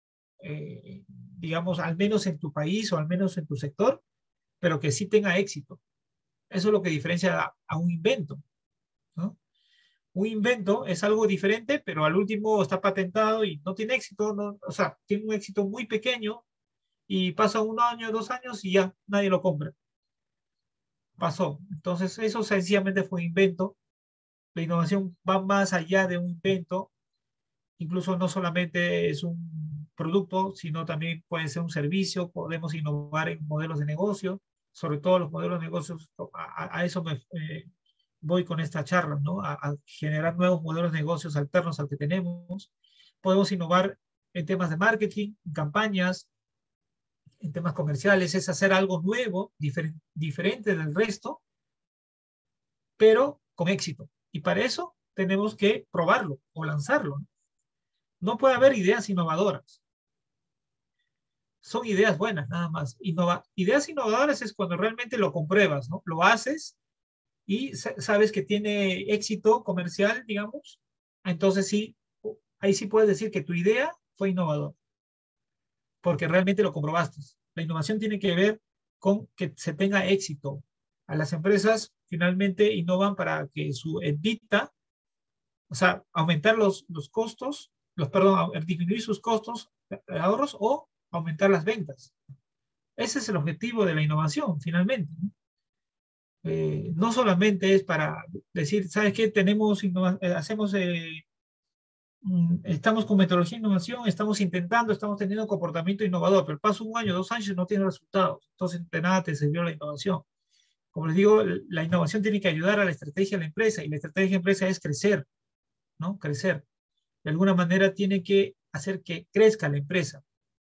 eh, digamos, al menos en tu país o al menos en tu sector, pero que sí tenga éxito. Eso es lo que diferencia a, a un invento, ¿no? Un invento es algo diferente, pero al último está patentado y no tiene éxito, no, o sea, tiene un éxito muy pequeño y pasa un año, dos años y ya nadie lo compra. Pasó. Entonces, eso sencillamente fue un invento. La innovación va más allá de un invento, incluso no solamente es un producto, sino también puede ser un servicio, podemos innovar en modelos de negocio, sobre todo los modelos de negocios, a, a eso me eh, voy con esta charla, ¿no? A, a generar nuevos modelos de negocios alternos al que tenemos. Podemos innovar en temas de marketing, en campañas, en temas comerciales, es hacer algo nuevo, difer diferente del resto, pero con éxito. Y para eso tenemos que probarlo o lanzarlo. No, no puede haber ideas innovadoras. Son ideas buenas, nada más. Innova ideas innovadoras es cuando realmente lo compruebas, ¿no? Lo haces y sabes que tiene éxito comercial, digamos. Entonces sí, ahí sí puedes decir que tu idea fue innovadora, porque realmente lo comprobaste. La innovación tiene que ver con que se tenga éxito. A las empresas finalmente innovan para que su EBITDA, o sea, aumentar los, los costos, los, perdón, disminuir sus costos, ahorros o aumentar las ventas. Ese es el objetivo de la innovación, finalmente, ¿no? Eh, no solamente es para decir, ¿sabes qué? Tenemos, eh, hacemos, eh, mm, estamos con metodología de innovación, estamos intentando, estamos teniendo comportamiento innovador, pero pasa un año, dos años y no tiene resultados. Entonces, de nada te sirvió la innovación. Como les digo, la innovación tiene que ayudar a la estrategia de la empresa y la estrategia de la empresa es crecer, ¿no? Crecer. De alguna manera tiene que hacer que crezca la empresa,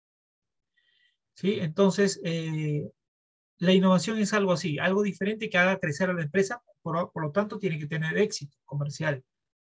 ¿sí? Entonces, eh, la innovación es algo así, algo diferente que haga crecer a la empresa, por, por lo tanto tiene que tener éxito comercial.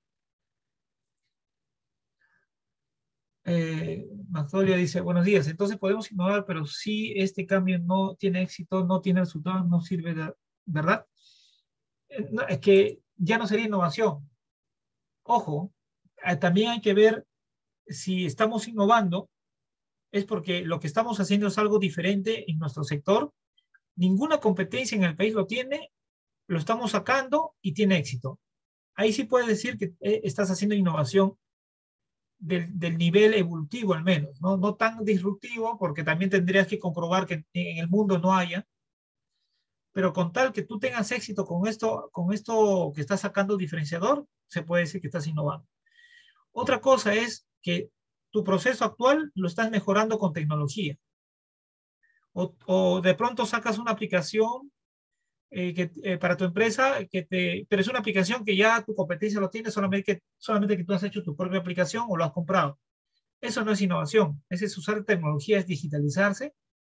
Eh, Magdolia dice, buenos días, entonces podemos innovar, pero si este cambio no tiene éxito, no tiene resultados, no sirve, de, ¿verdad? Eh, no, es que ya no sería innovación. Ojo, eh, también hay que ver si estamos innovando, es porque lo que estamos haciendo es algo diferente en nuestro sector. Ninguna competencia en el país lo tiene, lo estamos sacando y tiene éxito. Ahí sí puedes decir que eh, estás haciendo innovación del, del, nivel evolutivo al menos, ¿no? No tan disruptivo, porque también tendrías que comprobar que en el mundo no haya, pero con tal que tú tengas éxito con esto, con esto que estás sacando diferenciador, se puede decir que estás innovando. Otra cosa es que tu proceso actual lo estás mejorando con tecnología. O, o de pronto sacas una aplicación eh, que, eh, para tu empresa, que te, pero es una aplicación que ya tu competencia lo tiene, solamente que, solamente que tú has hecho tu propia aplicación o lo has comprado. Eso no es innovación, ese es usar tecnología, es digitalizarse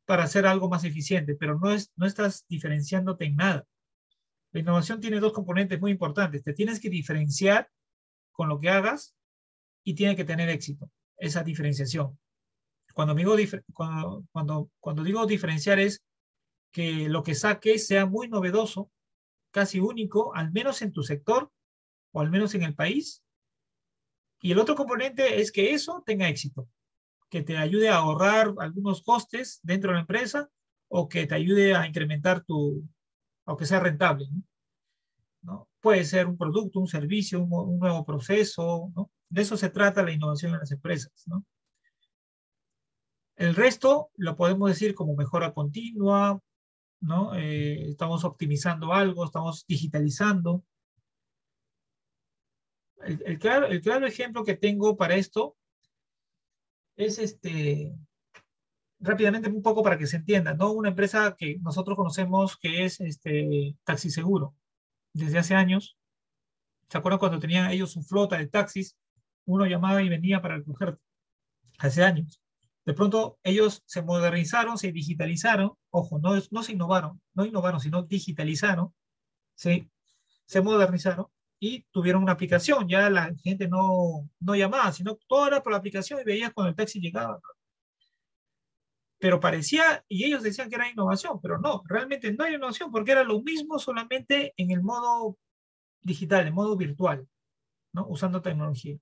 para hacer algo más eficiente, pero no, es, no estás diferenciándote en nada. La innovación tiene dos componentes muy importantes. Te tienes que diferenciar con lo que hagas y tiene que tener éxito, esa diferenciación. Cuando digo, cuando, cuando, cuando digo diferenciar es que lo que saques sea muy novedoso, casi único, al menos en tu sector o al menos en el país. Y el otro componente es que eso tenga éxito, que te ayude a ahorrar algunos costes dentro de la empresa o que te ayude a incrementar tu, o que sea rentable, ¿no? ¿No? Puede ser un producto, un servicio, un, un nuevo proceso, ¿no? De eso se trata la innovación en las empresas, ¿no? El resto lo podemos decir como mejora continua, ¿no? Eh, estamos optimizando algo, estamos digitalizando. El, el, claro, el claro ejemplo que tengo para esto es este, rápidamente un poco para que se entienda, ¿no? Una empresa que nosotros conocemos que es este, Taxi Seguro. Desde hace años, ¿se acuerdan cuando tenían ellos su flota de taxis? Uno llamaba y venía para recoger hace años. De pronto ellos se modernizaron, se digitalizaron, ojo, no, no se innovaron, no innovaron, sino digitalizaron, se, se modernizaron y tuvieron una aplicación. Ya la gente no, no llamaba, sino todo era por la aplicación y veías cuando el taxi llegaba. Pero parecía, y ellos decían que era innovación, pero no, realmente no era innovación porque era lo mismo solamente en el modo digital, en modo virtual, ¿no? Usando tecnología.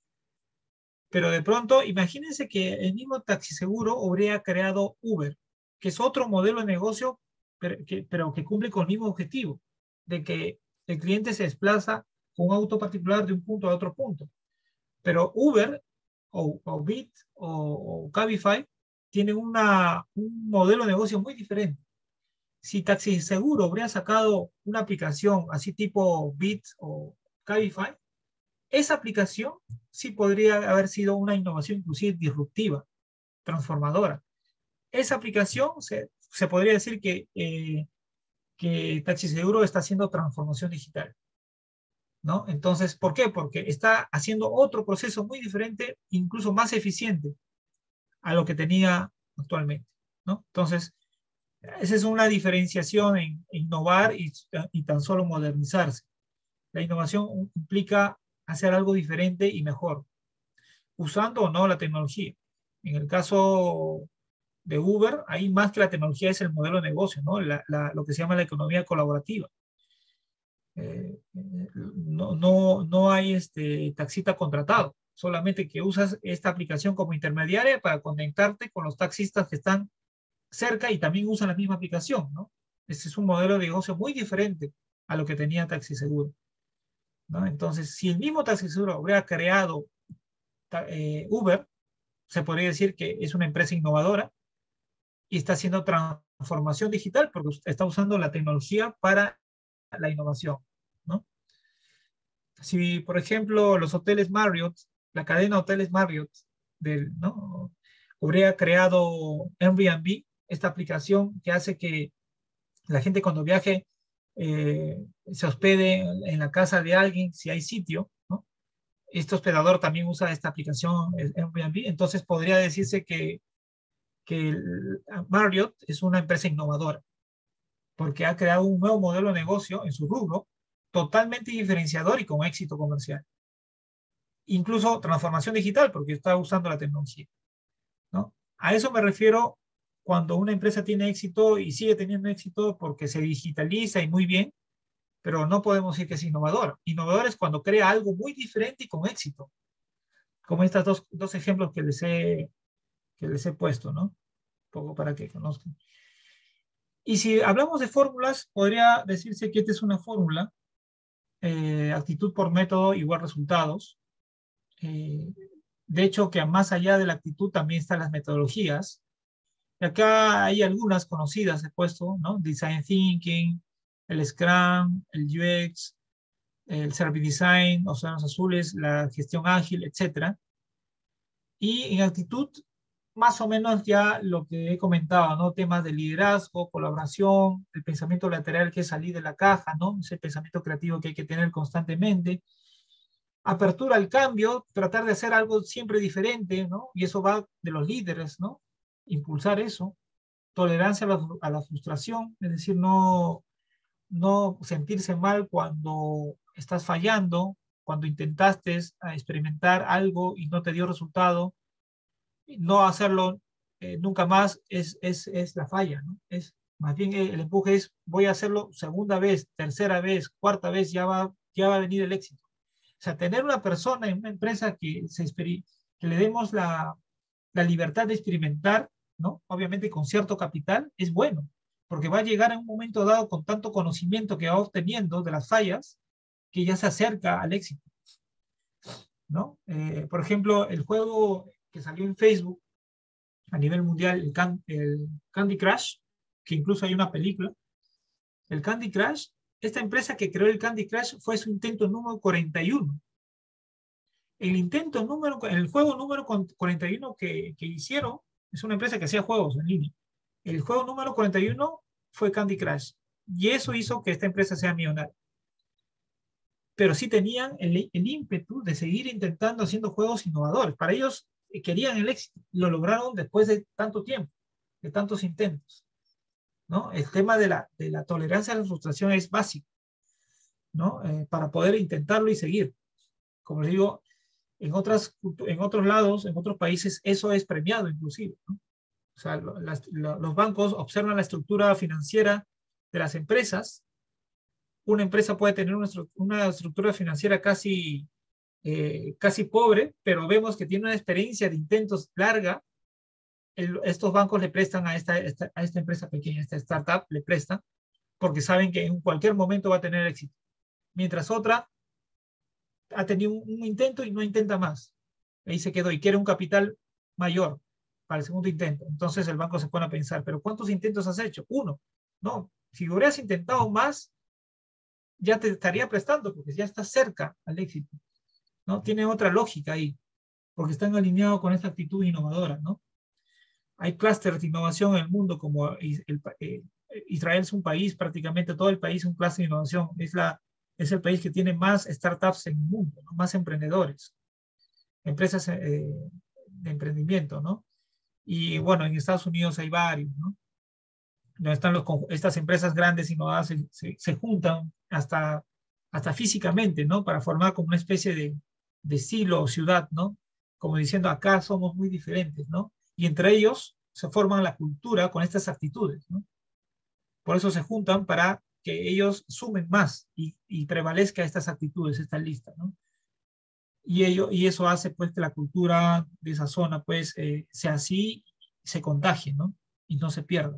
Pero de pronto, imagínense que el mismo Taxi Seguro habría creado Uber, que es otro modelo de negocio, pero que, pero que cumple con el mismo objetivo, de que el cliente se desplaza con un auto particular de un punto a otro punto. Pero Uber o, o Bit o, o Cabify tienen una, un modelo de negocio muy diferente. Si Taxi Seguro hubiera sacado una aplicación así tipo Bit o Cabify, esa aplicación sí podría haber sido una innovación inclusive disruptiva, transformadora. Esa aplicación se, se podría decir que, eh, que Taxi Seguro está haciendo transformación digital, ¿no? Entonces, ¿por qué? Porque está haciendo otro proceso muy diferente, incluso más eficiente a lo que tenía actualmente, ¿no? Entonces, esa es una diferenciación en innovar y, y tan solo modernizarse. La innovación implica hacer algo diferente y mejor, usando o no la tecnología. En el caso de Uber, ahí más que la tecnología es el modelo de negocio, ¿no? La, la, lo que se llama la economía colaborativa. Eh, no, no, no hay este taxista contratado, solamente que usas esta aplicación como intermediaria para conectarte con los taxistas que están cerca y también usan la misma aplicación, ¿no? Este es un modelo de negocio muy diferente a lo que tenía Taxi Seguro, ¿no? Entonces, si el mismo Taxi Seguro hubiera creado eh, Uber, se podría decir que es una empresa innovadora y está haciendo transformación digital porque está usando la tecnología para la innovación, ¿no? Si, por ejemplo, los hoteles Marriott, la cadena de hoteles Marriott, del, ¿no? hubiera creado Airbnb, esta aplicación que hace que la gente cuando viaje eh, se hospede en la casa de alguien, si hay sitio, ¿no? Este hospedador también usa esta aplicación Airbnb, entonces podría decirse que, que Marriott es una empresa innovadora, porque ha creado un nuevo modelo de negocio en su rubro, totalmente diferenciador y con éxito comercial. Incluso transformación digital, porque está usando la tecnología, ¿no? A eso me refiero cuando una empresa tiene éxito y sigue teniendo éxito porque se digitaliza y muy bien, pero no podemos decir que es innovador. Innovador es cuando crea algo muy diferente y con éxito, como estos dos, dos ejemplos que les, he, que les he puesto, ¿no? Un poco para que conozcan. Y si hablamos de fórmulas, podría decirse que esta es una fórmula, eh, actitud por método igual resultados. Eh, de hecho, que más allá de la actitud también están las metodologías. Y acá hay algunas conocidas, he puesto, ¿no? Design Thinking, el Scrum, el U X, el Service Design, Océanos Azules, la gestión ágil, etcétera. Y en actitud, más o menos ya lo que he comentado, ¿no? Temas de liderazgo, colaboración, el pensamiento lateral que es salir de la caja, ¿no? Ese pensamiento creativo que hay que tener constantemente. Apertura al cambio, tratar de hacer algo siempre diferente, ¿no? Y eso va de los líderes, ¿no? Impulsar eso. tolerancia a la, a la frustración, es decir, no, no sentirse mal cuando estás fallando, cuando intentaste experimentar algo y no te dio resultado, no hacerlo eh, nunca más es, es, es la falla, ¿no? Es, más bien el, el empuje es voy a hacerlo segunda vez, tercera vez, cuarta vez, ya va, ya va a venir el éxito. O sea, tener una persona en una empresa que, se que le demos la, la libertad de experimentar, ¿no? Obviamente con cierto capital, es bueno, porque va a llegar en un momento dado con tanto conocimiento que va obteniendo de las fallas que ya se acerca al éxito, ¿no? Eh, por ejemplo, el juego que salió en Facebook a nivel mundial, el, Can el Candy Crush, que incluso hay una película, el Candy Crush, esta empresa que creó el Candy Crush fue su intento número cuarenta y uno. El intento número, el juego número cuarenta y uno que, que hicieron, es una empresa que hacía juegos en línea. El juego número cuarenta y uno fue Candy Crush. Y eso hizo que esta empresa sea millonaria. Pero sí tenían el, el ímpetu de seguir intentando haciendo juegos innovadores. Para ellos querían el éxito. Lo lograron después de tanto tiempo, de tantos intentos, ¿no? El tema de la, de la tolerancia a la frustración es básico, ¿no? Eh, para poder intentarlo y seguir. Como les digo, en, otras, en otros lados, en otros países, eso es premiado inclusive, ¿no? O sea, lo, las, lo, los bancos observan la estructura financiera de las empresas. Una empresa puede tener una, una estructura financiera casi, eh, casi pobre, pero vemos que tiene una experiencia de intentos larga. El, estos bancos le prestan a esta, esta, a esta empresa pequeña, a esta startup, le prestan, porque saben que en cualquier momento va a tener éxito. Mientras otra ha tenido un, un intento y no intenta más. Ahí se quedó y quiere un capital mayor para el segundo intento. Entonces el banco se pone a pensar, ¿pero cuántos intentos has hecho? Uno. No, si hubieras intentado más, ya te estaría prestando porque ya estás cerca al éxito, ¿no? Tiene otra lógica ahí, porque están alineados con esta actitud innovadora, ¿no? Hay clústeres de innovación en el mundo, como el, el, eh, Israel es un país, prácticamente todo el país es un clúster de innovación, es, la, es el país que tiene más startups en el mundo, ¿no? Más emprendedores, empresas eh, de emprendimiento, ¿no? Y bueno, en Estados Unidos hay varios, ¿no? Donde están los, estas empresas grandes innovadoras se, se, se juntan hasta, hasta físicamente, ¿no? Para formar como una especie de, de silo o ciudad, ¿no? Como diciendo, acá somos muy diferentes, ¿no? Y entre ellos se forman la cultura con estas actitudes, ¿no? Por eso se juntan para que ellos sumen más y, y prevalezca estas actitudes, esta lista, ¿no? Y, ello, y eso hace pues que la cultura de esa zona pues eh, sea así, se contagie, ¿no? Y no se pierda.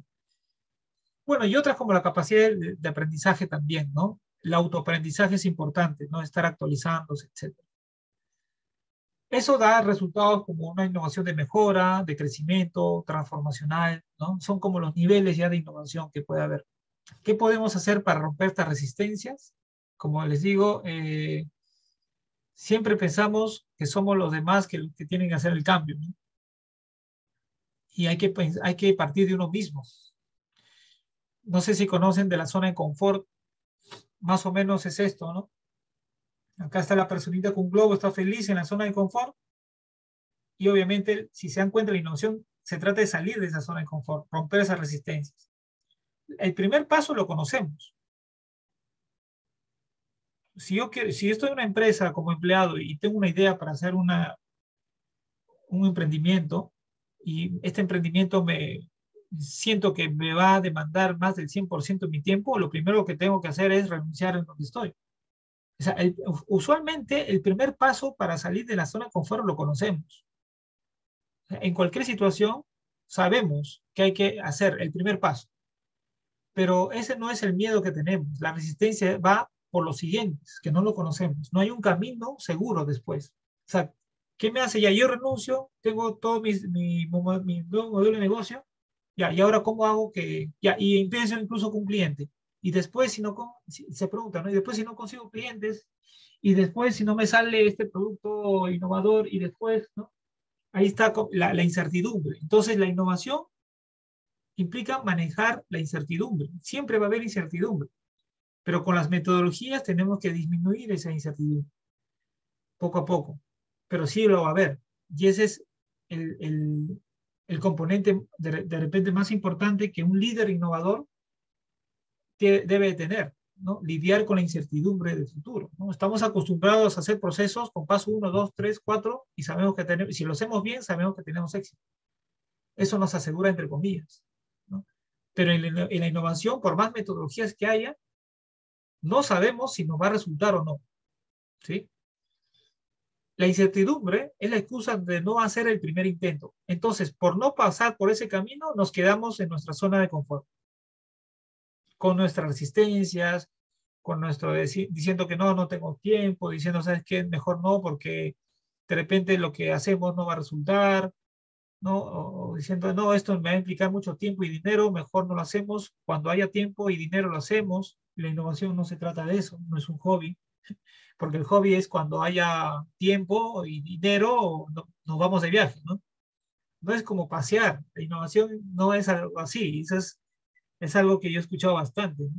Bueno, y otras como la capacidad de, de aprendizaje también, ¿no? El autoaprendizaje es importante, ¿no? Estar actualizándose, etcétera. Eso da resultados como una innovación de mejora, de crecimiento, transformacional, ¿no? Son como los niveles ya de innovación que puede haber. ¿Qué podemos hacer para romper estas resistencias? Como les digo, eh, siempre pensamos que somos los demás que, que tienen que hacer el cambio, ¿no? Y hay que, hay que partir de uno mismo. No sé si conocen de la zona de confort, más o menos es esto, ¿no? Acá está la personita con un globo, está feliz en la zona de confort y obviamente si se dan cuenta la innovación se trata de salir de esa zona de confort, romper esas resistencias. El primer paso lo conocemos. Si yo, quiero, si yo estoy en una empresa como empleado y tengo una idea para hacer una, un emprendimiento y este emprendimiento me siento que me va a demandar más del cien por ciento de mi tiempo, lo primero que tengo que hacer es renunciar en donde estoy. O sea, el, usualmente el primer paso para salir de la zona de confort lo conocemos. En cualquier situación sabemos que hay que hacer el primer paso, pero ese no es el miedo que tenemos. La resistencia va por los siguientes, que no lo conocemos. No hay un camino seguro después. O sea, ¿qué me hace? Ya yo renuncio, tengo todo mi, mi, mi nuevo modelo de negocio, ya, y ahora ¿cómo hago que, ya, y empiezo incluso con un cliente? Y después, si no, si, se pregunta, ¿no? Y después si no consigo clientes, y después si no me sale este producto innovador, y después, ¿no? Ahí está la, la incertidumbre. Entonces, la innovación implica manejar la incertidumbre. Siempre va a haber incertidumbre, pero con las metodologías tenemos que disminuir esa incertidumbre poco a poco, pero sí lo va a haber. Y ese es el, el, el componente de, de repente más importante que un líder innovador te, debe tener, ¿no? Lidiar con la incertidumbre del futuro, ¿no? Estamos acostumbrados a hacer procesos con paso uno, dos, tres, cuatro, y sabemos que tenemos, si lo hacemos bien, sabemos que tenemos éxito. Eso nos asegura, entre comillas, ¿no? Pero en la, en la innovación, por más metodologías que haya, no sabemos si nos va a resultar o no, ¿sí? La incertidumbre es la excusa de no hacer el primer intento. Entonces, por no pasar por ese camino, nos quedamos en nuestra zona de confort, con nuestras resistencias, con nuestro diciendo que no, no tengo tiempo, diciendo, ¿sabes qué? Mejor no, porque de repente lo que hacemos no va a resultar, ¿no? O diciendo, no, esto me va a implicar mucho tiempo y dinero, mejor no lo hacemos. Cuando haya tiempo y dinero lo hacemos. La innovación no se trata de eso, no es un hobby, porque el hobby es cuando haya tiempo y dinero, no, nos vamos de viaje, ¿no? No es como pasear, la innovación no es algo así, eso es, es algo que yo he escuchado bastante, ¿no?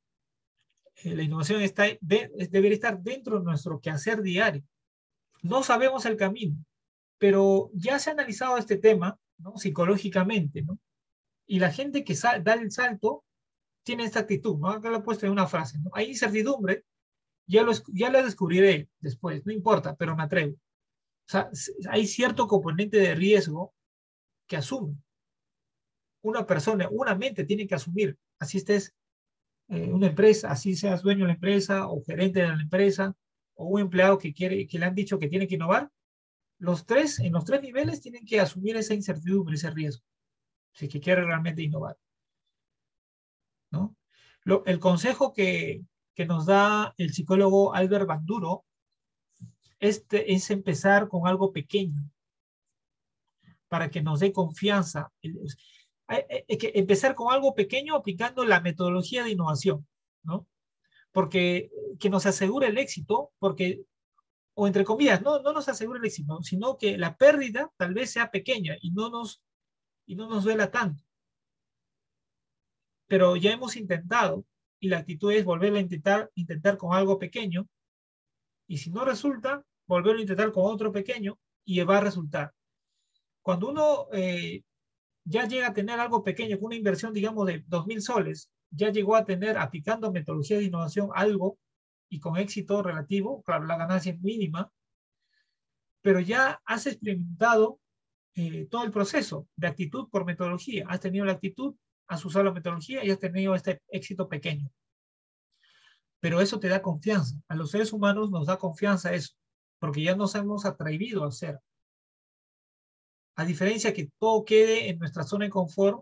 Eh, la innovación está de, debería estar dentro de nuestro quehacer diario. No sabemos el camino, pero ya se ha analizado este tema, ¿no? Psicológicamente, ¿no? Y la gente que da el salto tiene esta actitud, ¿no? Acá lo he puesto en una frase, ¿no? Hay incertidumbre, ya lo, ya lo descubriré después, no importa, pero me atrevo. O sea, hay cierto componente de riesgo que asume. Una persona, una mente tiene que asumir, así estés eh, una empresa, así seas dueño de la empresa o gerente de la empresa o un empleado que, quiere, que le han dicho que tiene que innovar, los tres, en los tres niveles tienen que asumir esa incertidumbre, ese riesgo, si es que quiere realmente innovar, ¿no? Lo, el consejo que, que nos da el psicólogo Albert Bandura este, es empezar con algo pequeño para que nos dé confianza. Hay, hay que empezar con algo pequeño aplicando la metodología de innovación, ¿no? Porque que nos asegure el éxito, porque, o entre comillas, no, no nos asegure el éxito, sino que la pérdida tal vez sea pequeña y no nos, y no nos duela tanto. Pero ya hemos intentado y la actitud es volver a intentar, intentar con algo pequeño y si no resulta, volverlo a intentar con otro pequeño y va a resultar. Cuando uno eh, ya llega a tener algo pequeño, con una inversión, digamos, de dos mil soles, ya llegó a tener, aplicando metodología de innovación, algo y con éxito relativo, claro, la ganancia es mínima, pero ya has experimentado eh, todo el proceso de actitud por metodología. Has tenido la actitud, has usado la metodología y has tenido este éxito pequeño. Pero eso te da confianza. A los seres humanos nos da confianza eso, porque ya nos hemos atrevido a hacer. A diferencia que todo quede en nuestra zona de confort,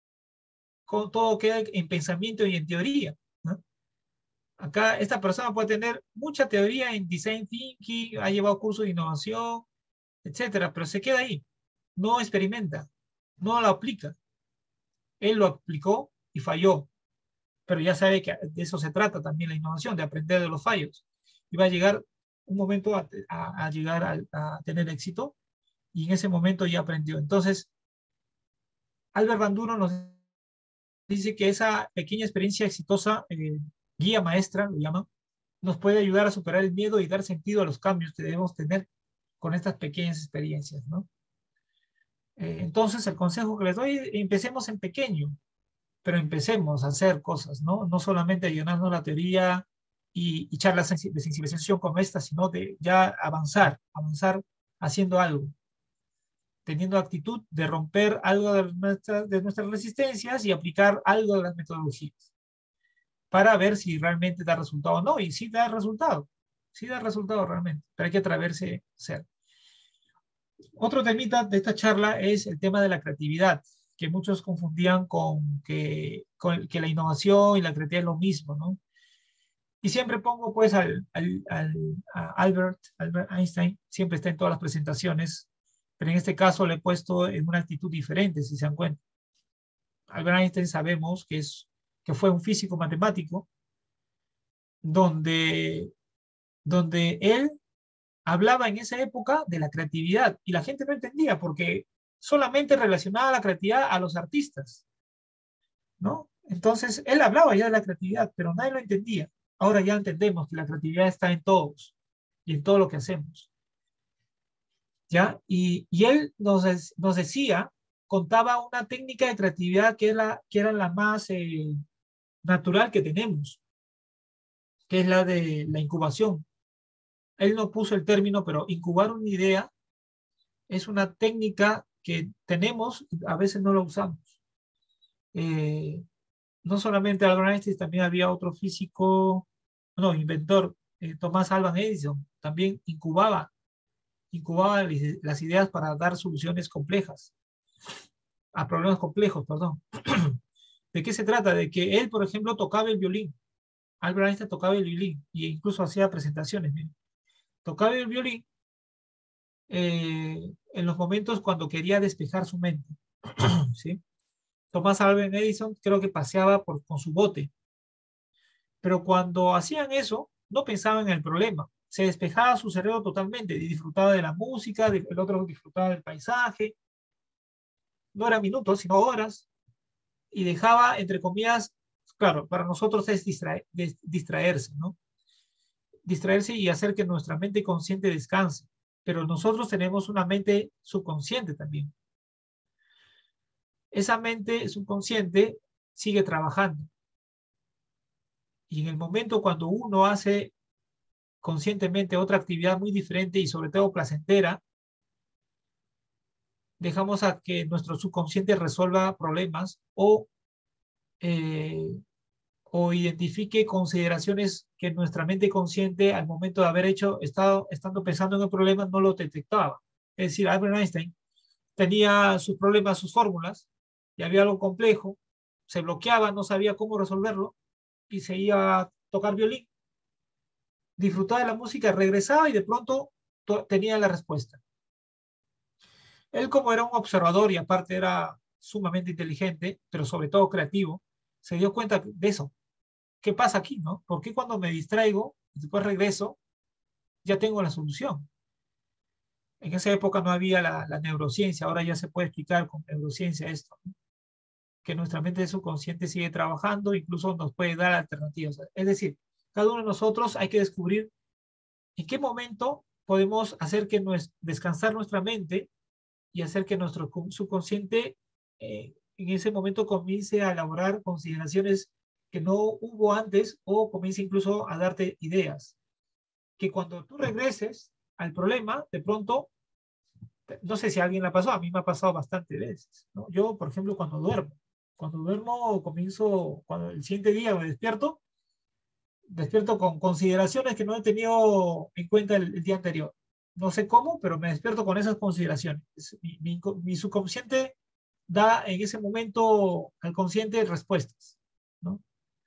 todo queda en pensamiento y en teoría, ¿no? Acá esta persona puede tener mucha teoría en design thinking, ha llevado cursos de innovación, etcétera, pero se queda ahí, no experimenta, no lo aplica. Él lo aplicó y falló, pero ya sabe que de eso se trata también la innovación, de aprender de los fallos. Y va a llegar un momento a, a, a llegar a, a tener éxito y en ese momento ya aprendió. Entonces, Albert Bandura nos dice que esa pequeña experiencia exitosa, eh, guía maestra, lo llama, nos puede ayudar a superar el miedo y dar sentido a los cambios que debemos tener con estas pequeñas experiencias, ¿no? Eh, entonces, el consejo que les doy, empecemos en pequeño, pero empecemos a hacer cosas, ¿no? No solamente llenando la teoría y, y charlas de sensibilización como esta, sino de ya avanzar, avanzar haciendo algo, teniendo actitud de romper algo de, nuestra, de nuestras resistencias y aplicar algo de las metodologías para ver si realmente da resultado o no. Y sí da resultado, sí da resultado realmente, pero hay que atreverse a hacer. Otro temita de esta charla es el tema de la creatividad, que muchos confundían con que, con que la innovación y la creatividad es lo mismo, ¿no? Y siempre pongo pues al, al, al a Albert, Albert Einstein, siempre está en todas las presentaciones, pero en este caso le he puesto en una actitud diferente, si se dan cuenta. Albert Einstein sabemos que, es, que fue un físico matemático, donde, donde él hablaba en esa época de la creatividad y la gente no entendía porque solamente relacionaba la creatividad a los artistas, ¿no? Entonces, él hablaba ya de la creatividad, pero nadie lo entendía. Ahora ya entendemos que la creatividad está en todos y en todo lo que hacemos, ¿ya? Y, y él nos, nos decía contaba una técnica de creatividad que, es la, que era la más eh, natural que tenemos, que es la de la incubación. Él no puso el término, pero incubar una idea es una técnica que tenemos, a veces no la usamos. Eh, no solamente Albert Einstein, también había otro físico, no, inventor, eh, Thomas Alva Edison, también incubaba, incubaba las ideas para dar soluciones complejas, a problemas complejos, perdón. ¿De qué se trata? De que él, por ejemplo, tocaba el violín. Albert Einstein tocaba el violín e incluso hacía presentaciones. Miren. Tocaba el violín eh, en los momentos cuando quería despejar su mente. ¿Sí? Thomas Alva Edison creo que paseaba por, con su bote, pero cuando hacían eso, no pensaban en el problema. Se despejaba su cerebro totalmente y disfrutaba de la música, el otro disfrutaba del paisaje. No eran minutos, sino horas, y dejaba, entre comillas, claro, para nosotros es distraer, distraerse, ¿no? Distraerse y hacer que nuestra mente consciente descanse, pero nosotros tenemos una mente subconsciente también. Esa mente subconsciente sigue trabajando. Y en el momento cuando uno hace conscientemente otra actividad muy diferente y sobre todo placentera, dejamos a que nuestro subconsciente resuelva problemas o, eh, o identifique consideraciones que nuestra mente consciente al momento de haber hecho, estado, estando pensando en el problema, no lo detectaba. Es decir, Albert Einstein tenía sus problemas, sus fórmulas, y había algo complejo, se bloqueaba, no sabía cómo resolverlo, y se iba a tocar violín, disfrutaba de la música, regresaba y de pronto tenía la respuesta. Él, como era un observador y aparte era sumamente inteligente, pero sobre todo creativo, se dio cuenta de eso. ¿Qué pasa aquí, no? ¿Por qué cuando me distraigo y después regreso, ya tengo la solución? En esa época no había la, la neurociencia, ahora ya se puede explicar con neurociencia esto, ¿no? Que nuestra mente subconsciente sigue trabajando, incluso nos puede dar alternativas. Es decir, cada uno de nosotros hay que descubrir en qué momento podemos hacer que nos, descansar nuestra mente y hacer que nuestro subconsciente eh, en ese momento comience a elaborar consideraciones que no hubo antes o comience incluso a darte ideas. Que cuando tú regreses al problema, de pronto, no sé si a alguien la pasó, a mí me ha pasado bastante veces, ¿no? Yo, por ejemplo, cuando duermo, cuando duermo comienzo, cuando el siguiente día me despierto, despierto con consideraciones que no he tenido en cuenta el, el día anterior. No sé cómo, pero me despierto con esas consideraciones. Mi, mi, mi subconsciente da en ese momento al consciente respuestas, ¿no?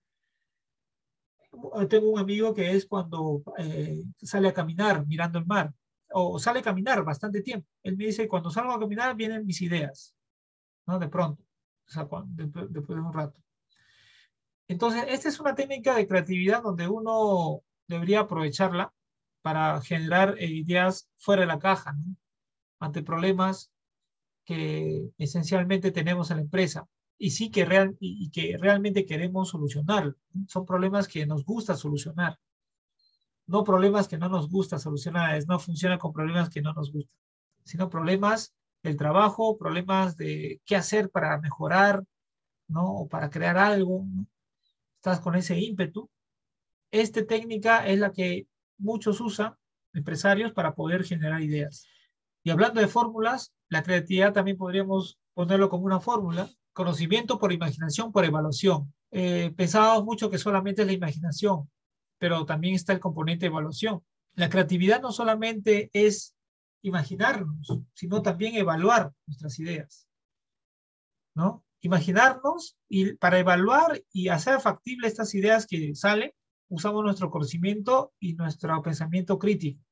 Tengo un amigo que es cuando eh, sale a caminar mirando el mar, o sale a caminar bastante tiempo. Él me dice, cuando salgo a caminar vienen mis ideas, ¿no? De pronto, o sea, cuando, después, después de un rato. Entonces, esta es una técnica de creatividad donde uno debería aprovecharla para generar eh, ideas fuera de la caja, ¿no? Ante problemas que esencialmente tenemos en la empresa y sí que, real, y, y que realmente queremos solucionar. Son problemas que nos gusta solucionar, no problemas que no nos gusta solucionar. Es, no funciona con problemas que no nos gustan, sino problemas del trabajo, problemas de qué hacer para mejorar, ¿no? O para crear algo, ¿no? Estás con ese ímpetu. Esta técnica es la que muchos usan, empresarios, para poder generar ideas. Y hablando de fórmulas, la creatividad también podríamos ponerlo como una fórmula: conocimiento por imaginación, por evaluación. Eh, pensábamos mucho que solamente es la imaginación, pero también está el componente de evaluación. La creatividad no solamente es imaginarnos, sino también evaluar nuestras ideas, ¿no? Imaginarnos y para evaluar y hacer factible estas ideas que salen, usamos nuestro conocimiento y nuestro pensamiento crítico.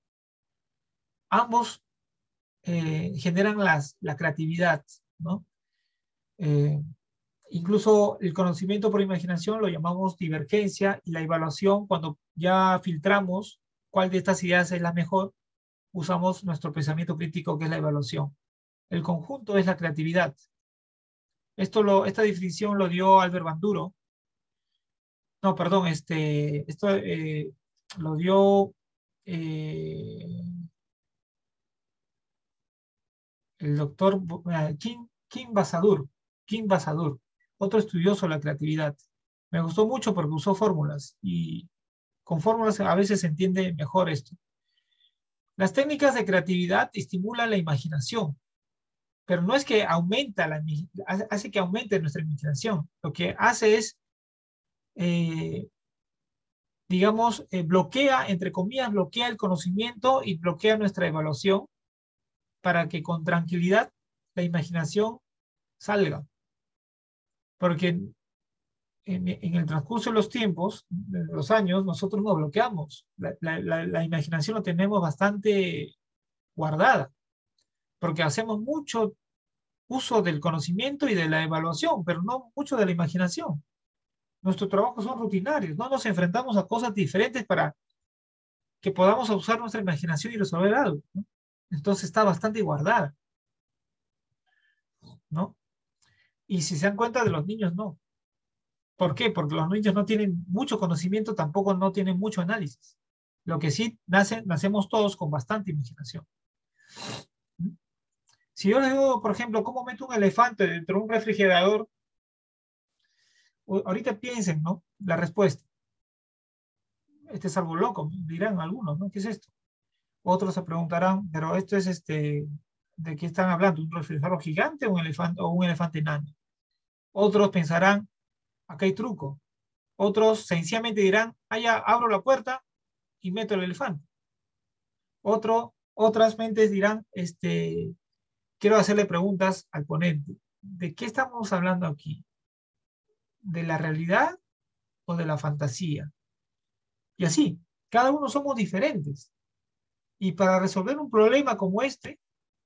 Ambos eh, generan las, la creatividad, ¿no? Eh, incluso el conocimiento por imaginación lo llamamos divergencia, y la evaluación, cuando ya filtramos cuál de estas ideas es la mejor, usamos nuestro pensamiento crítico, que es la evaluación. El conjunto es la creatividad. Esto lo, esta definición lo dio Albert Bandura. No, perdón, este, esto eh, lo dio eh, el doctor King Kim Basadur, Kim Basadur, otro estudioso de la creatividad. Me gustó mucho porque usó fórmulas y con fórmulas a veces se entiende mejor esto. Las técnicas de creatividad estimulan la imaginación, pero no es que aumenta la, hace que aumente nuestra imaginación. Lo que hace es, eh, digamos, eh, bloquea, entre comillas, bloquea el conocimiento y bloquea nuestra evaluación para que con tranquilidad la imaginación salga. Porque en, en el transcurso de los tiempos, de los años, nosotros nos bloqueamos. La, la, la, la imaginación la tenemos bastante guardada, porque hacemos mucho uso del conocimiento y de la evaluación, pero no mucho de la imaginación. Nuestros trabajos son rutinarios, no nos enfrentamos a cosas diferentes para que podamos usar nuestra imaginación y resolver algo, ¿no? Entonces está bastante guardada, ¿no? Y si se dan cuenta de los niños, no. ¿Por qué? Porque los niños no tienen mucho conocimiento, tampoco no tienen mucho análisis. Lo que sí, nace, nacemos todos con bastante imaginación. Si yo les digo, por ejemplo, ¿cómo meto un elefante dentro de un refrigerador? Ahorita piensen, ¿no? La respuesta. Este es algo loco, dirán algunos, ¿no? ¿Qué es esto? Otros se preguntarán, pero esto es este, ¿de qué están hablando? ¿Un refrigerador gigante o un elefante, o un elefante enano? Otros pensarán, acá hay truco. Otros sencillamente dirán, ah, ya, abro la puerta y meto el elefante. Otro, otras mentes dirán, este, quiero hacerle preguntas al ponente. ¿De qué estamos hablando aquí? ¿De la realidad o de la fantasía? Y así, cada uno somos diferentes. Y para resolver un problema como este,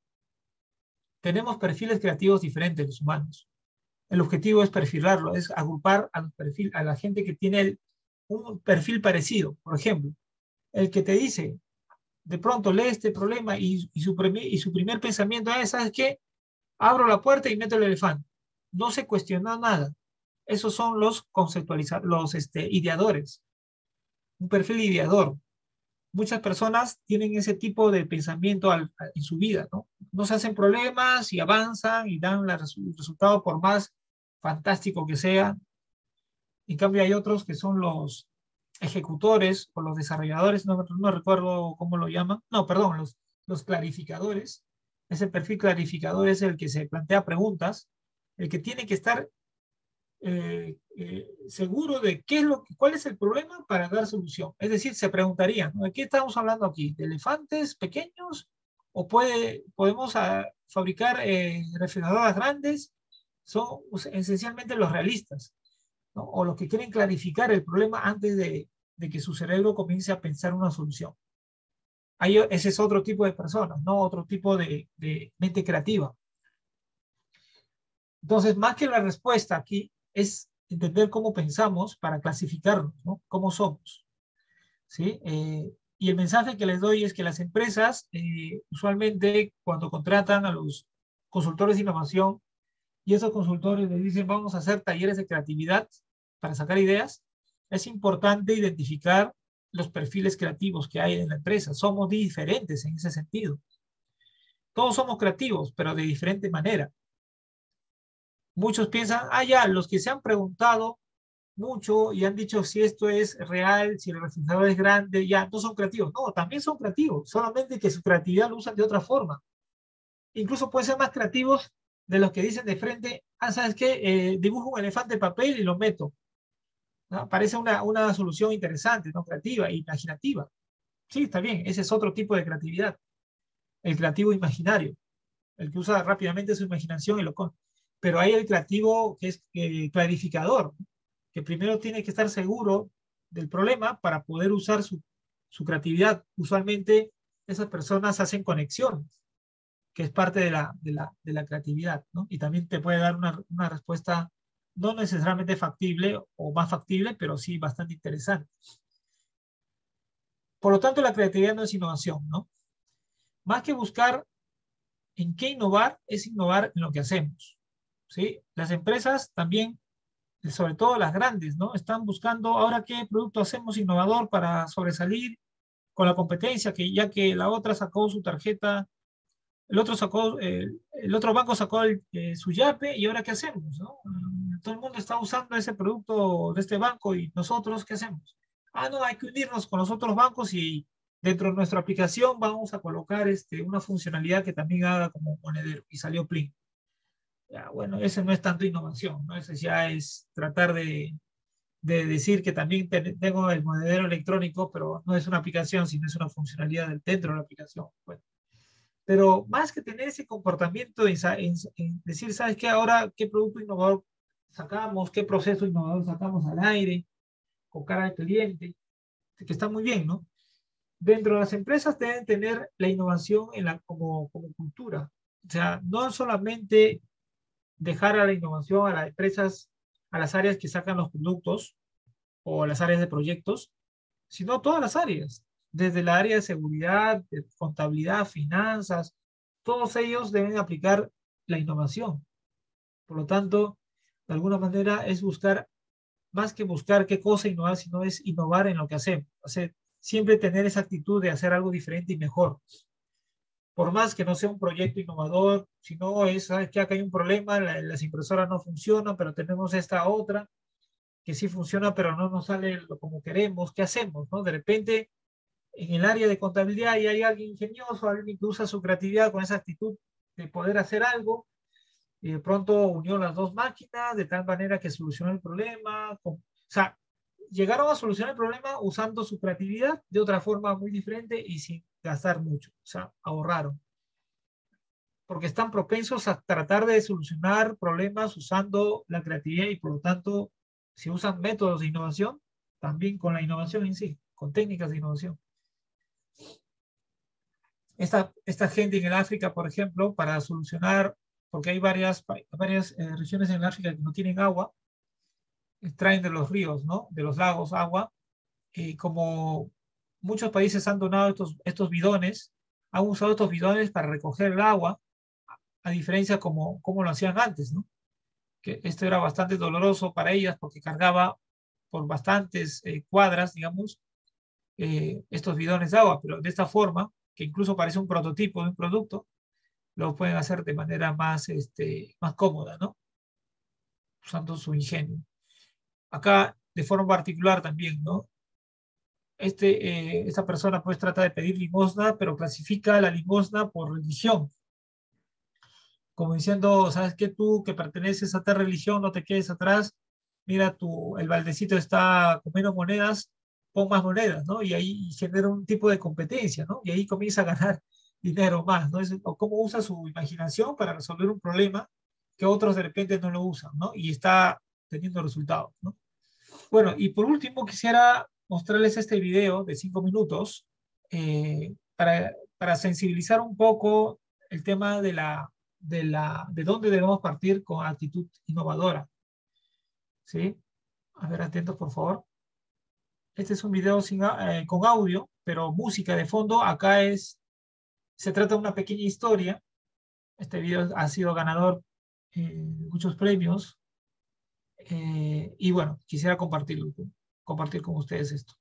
tenemos perfiles creativos diferentes los humanos. El objetivo es perfilarlo, es agrupar a, los perfil, a la gente que tiene el, un perfil parecido. Por ejemplo, el que te dice, de pronto lee este problema y, y, su, primer, y su primer pensamiento es, ¿sabes qué? Abro la puerta y meto el elefante. No se cuestiona nada. Esos son los conceptualizadores, los este, ideadores. Un perfil ideador. Muchas personas tienen ese tipo de pensamiento al, a, en su vida, ¿no? No se hacen problemas y avanzan y dan la, el resultado por más fantástico que sea. En cambio hay otros que son los ejecutores o los desarrolladores, no, no recuerdo cómo lo llaman, no, perdón, los, los clarificadores. Ese perfil clarificador es el que se plantea preguntas, el que tiene que estar eh, eh, seguro de qué es lo, cuál es el problema para dar solución. Es decir, se preguntarían, ¿no? ¿De qué estamos hablando aquí? ¿De elefantes pequeños? ¿O puede, podemos a, fabricar eh, refrigeradoras grandes? Son esencialmente los realistas, ¿no? O los que quieren clarificar el problema antes de, de que su cerebro comience a pensar una solución. Ahí, ese es otro tipo de personas, ¿no? Otro tipo de, de mente creativa. Entonces, más que la respuesta aquí es entender cómo pensamos para clasificarnos, ¿no? Cómo somos, ¿sí? Eh, y el mensaje que les doy es que las empresas, eh, usualmente, cuando contratan a los consultores de innovación, y esos consultores les dicen, vamos a hacer talleres de creatividad para sacar ideas, es importante identificar los perfiles creativos que hay en la empresa. Somos diferentes en ese sentido. Todos somos creativos, pero de diferente manera. Muchos piensan, ah, ya, los que se han preguntado mucho y han dicho si esto es real, si el refrigerador es grande, ya, no son creativos. No, también son creativos, solamente que su creatividad lo usan de otra forma. Incluso pueden ser más creativos de los que dicen de frente, ah, ¿sabes qué? Eh, dibujo un elefante en papel y lo meto, ¿no? Parece una, una solución interesante, ¿no? Creativa, imaginativa. Sí, está bien, ese es otro tipo de creatividad, el creativo imaginario, el que usa rápidamente su imaginación y lo con. Pero hay el creativo que es eh, clarificador, que primero tiene que estar seguro del problema para poder usar su, su creatividad. Usualmente esas personas hacen conexiones, que es parte de la, de la, de la creatividad, ¿no? Y también te puede dar una, una respuesta no necesariamente factible o más factible, pero sí bastante interesante. Por lo tanto, la creatividad no es innovación, ¿no? Más que buscar en qué innovar, es innovar en lo que hacemos, ¿sí? Las empresas también, sobre todo las grandes, ¿no? Están buscando ahora qué producto hacemos innovador para sobresalir con la competencia, que ya que la otra sacó su tarjeta El otro sacó, eh, el otro banco sacó el, eh, su yape y ahora ¿qué hacemos? ¿No? Mm, Todo el mundo está usando ese producto de este banco y nosotros ¿qué hacemos? Ah, no, hay que unirnos con los otros bancos y dentro de nuestra aplicación vamos a colocar este, una funcionalidad que también haga como monedero y salió Plin. Ya, bueno, ese no es tanto innovación, ¿no? Ese ya es tratar de, de decir que también te- tengo el monedero electrónico, pero no es una aplicación, sino es una funcionalidad del- dentro de la aplicación. Bueno, pero más que tener ese comportamiento en, sa- en- en decir, ¿sabes qué? Ahora, ¿qué producto innovador sacamos? ¿Qué proceso innovador sacamos al aire? Con cara al cliente, que está muy bien, ¿no? Dentro de las empresas deben tener la innovación en la, como, como cultura. O sea, no solamente dejar a la innovación a las empresas, a las áreas que sacan los productos o a las áreas de proyectos, sino todas las áreas, desde el área de seguridad, de contabilidad, finanzas, todos ellos deben aplicar la innovación. Por lo tanto, de alguna manera es buscar, más que buscar qué cosa innovar, sino es innovar en lo que hacemos. O sea, siempre tener esa actitud de hacer algo diferente y mejor. Por más que no sea un proyecto innovador, si no es, ¿sabes qué? Acá hay un problema, la, las impresoras no funcionan, pero tenemos esta otra que sí funciona, pero no nos sale lo como queremos, ¿qué hacemos? ¿No? De repente en el área de contabilidad y hay alguien ingenioso, alguien que usa su creatividad con esa actitud de poder hacer algo y de pronto unió las dos máquinas de tal manera que solucionó el problema. Con, o sea, llegaron a solucionar el problema usando su creatividad de otra forma muy diferente y sin gastar mucho. O sea, ahorraron. Porque están propensos a tratar de solucionar problemas usando la creatividad y por lo tanto, si usan métodos de innovación, también con la innovación en sí, con técnicas de innovación. Esta, esta gente en el África, por ejemplo, para solucionar, porque hay varias, varias eh, regiones en el África que no tienen agua, extraen de los ríos, ¿no? De los lagos agua, y como muchos países han donado estos, estos bidones, han usado estos bidones para recoger el agua, a diferencia como, como lo hacían antes, ¿no? Que esto era bastante doloroso para ellas porque cargaba por bastantes eh, cuadras, digamos, eh, estos bidones de agua, pero de esta forma, que incluso parece un prototipo de un producto, lo pueden hacer de manera más, este, más cómoda, ¿no? Usando su ingenio. Acá, de forma particular también, ¿no? Este, eh, esta persona pues trata de pedir limosna, pero clasifica la limosna por religión, como diciendo, ¿sabes qué? Tú que perteneces a tal religión, no te quedes atrás, mira, tu, el baldecito está con menos monedas, pon más monedas, ¿no? Y ahí genera un tipo de competencia, ¿no? Y ahí comienza a ganar dinero más, ¿no? Es, o cómo usa su imaginación para resolver un problema que otros de repente no lo usan, ¿no? Y está teniendo resultados, ¿no? Bueno, y por último quisiera mostrarles este video de cinco minutos eh, para, para sensibilizar un poco el tema de la, de la, de dónde debemos partir con actitud innovadora, ¿sí? A ver, atentos, por favor. Este es un video sin, eh, con audio, pero música de fondo. Acá es, se trata de una pequeña historia. Este video ha sido ganador eh, de muchos premios. Eh, y bueno, quisiera compartirlo, compartir con ustedes esto.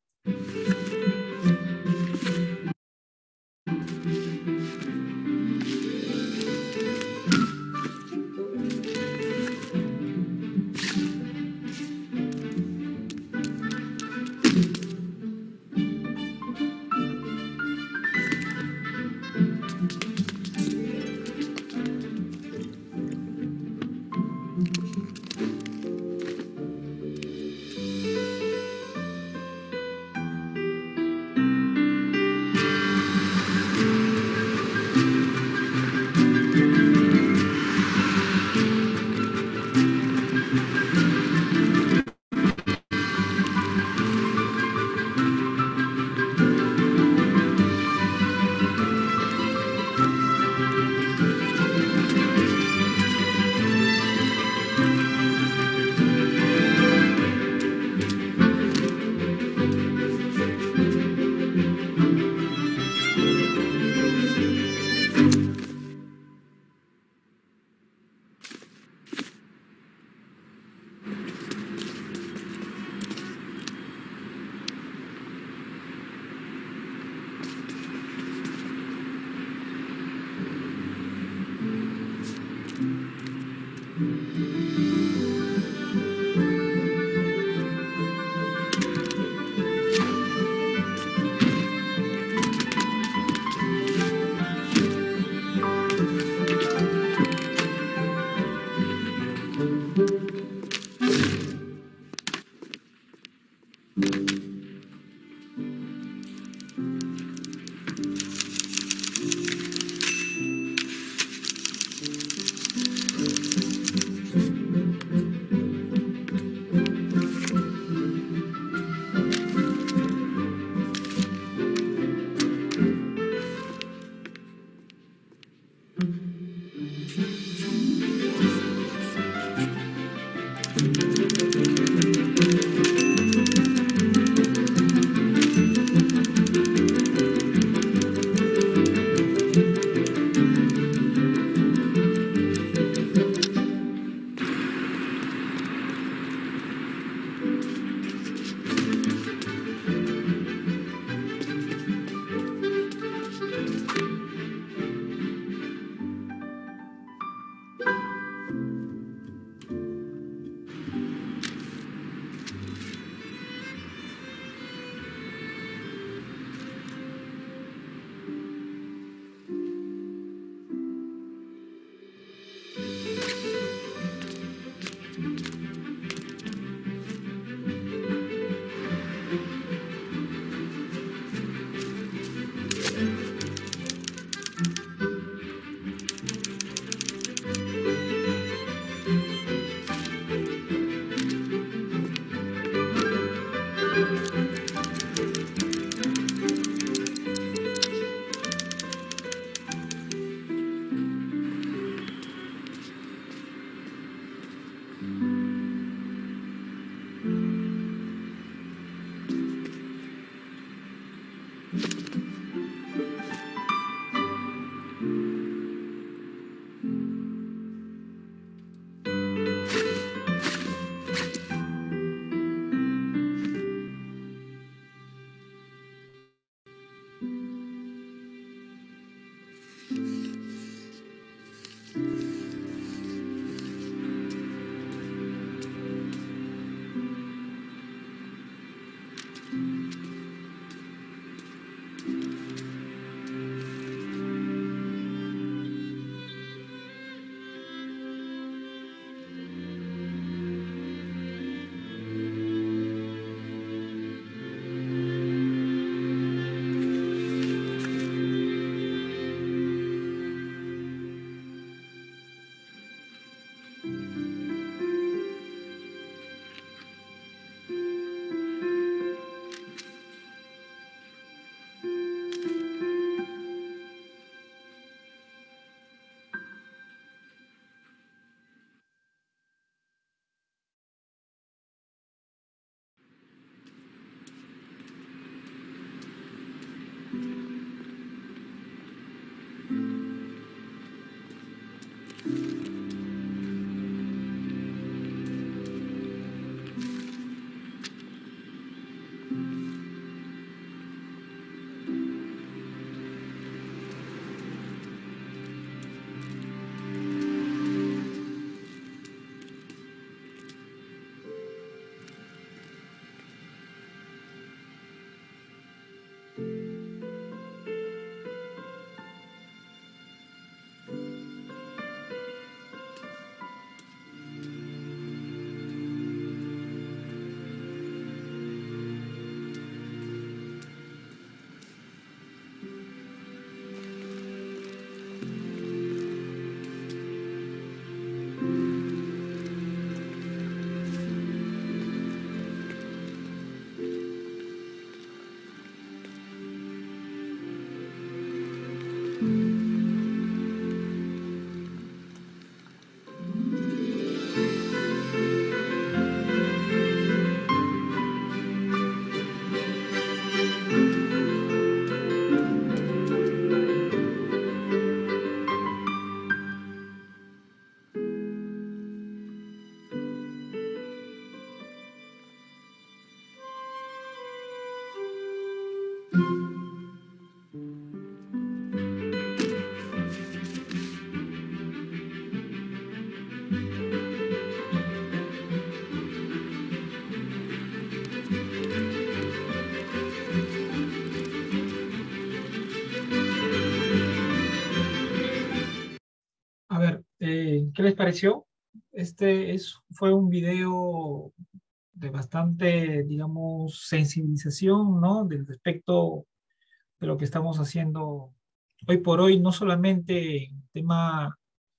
A ver, eh, ¿qué les pareció? Este es, fue un video de bastante, digamos, sensibilización, ¿no? Del respecto de lo que estamos haciendo hoy por hoy, no solamente en tema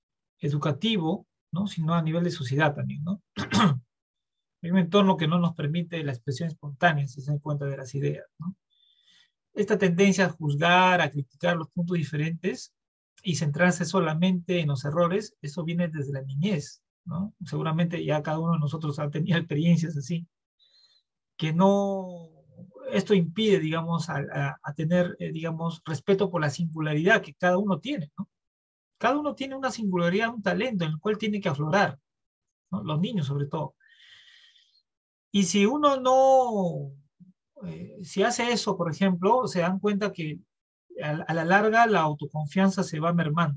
educativo, ¿no? Sino a nivel de sociedad también, ¿no? Hay un entorno que no nos permite la expresión espontánea, si se dan cuenta de las ideas, ¿no? Esta tendencia a juzgar, a criticar los puntos diferentes, y centrarse solamente en los errores, eso viene desde la niñez, ¿no? Seguramente ya cada uno de nosotros ha tenido experiencias así, que no, esto impide, digamos, a, a- a tener, eh, digamos, respeto por la singularidad que cada uno tiene, ¿no? Cada uno tiene una singularidad, un talento en el cual tiene que aflorar, ¿no? Los niños sobre todo. Y si uno no, eh, si hace eso, por ejemplo, se dan cuenta que a, a la larga la autoconfianza se va mermando.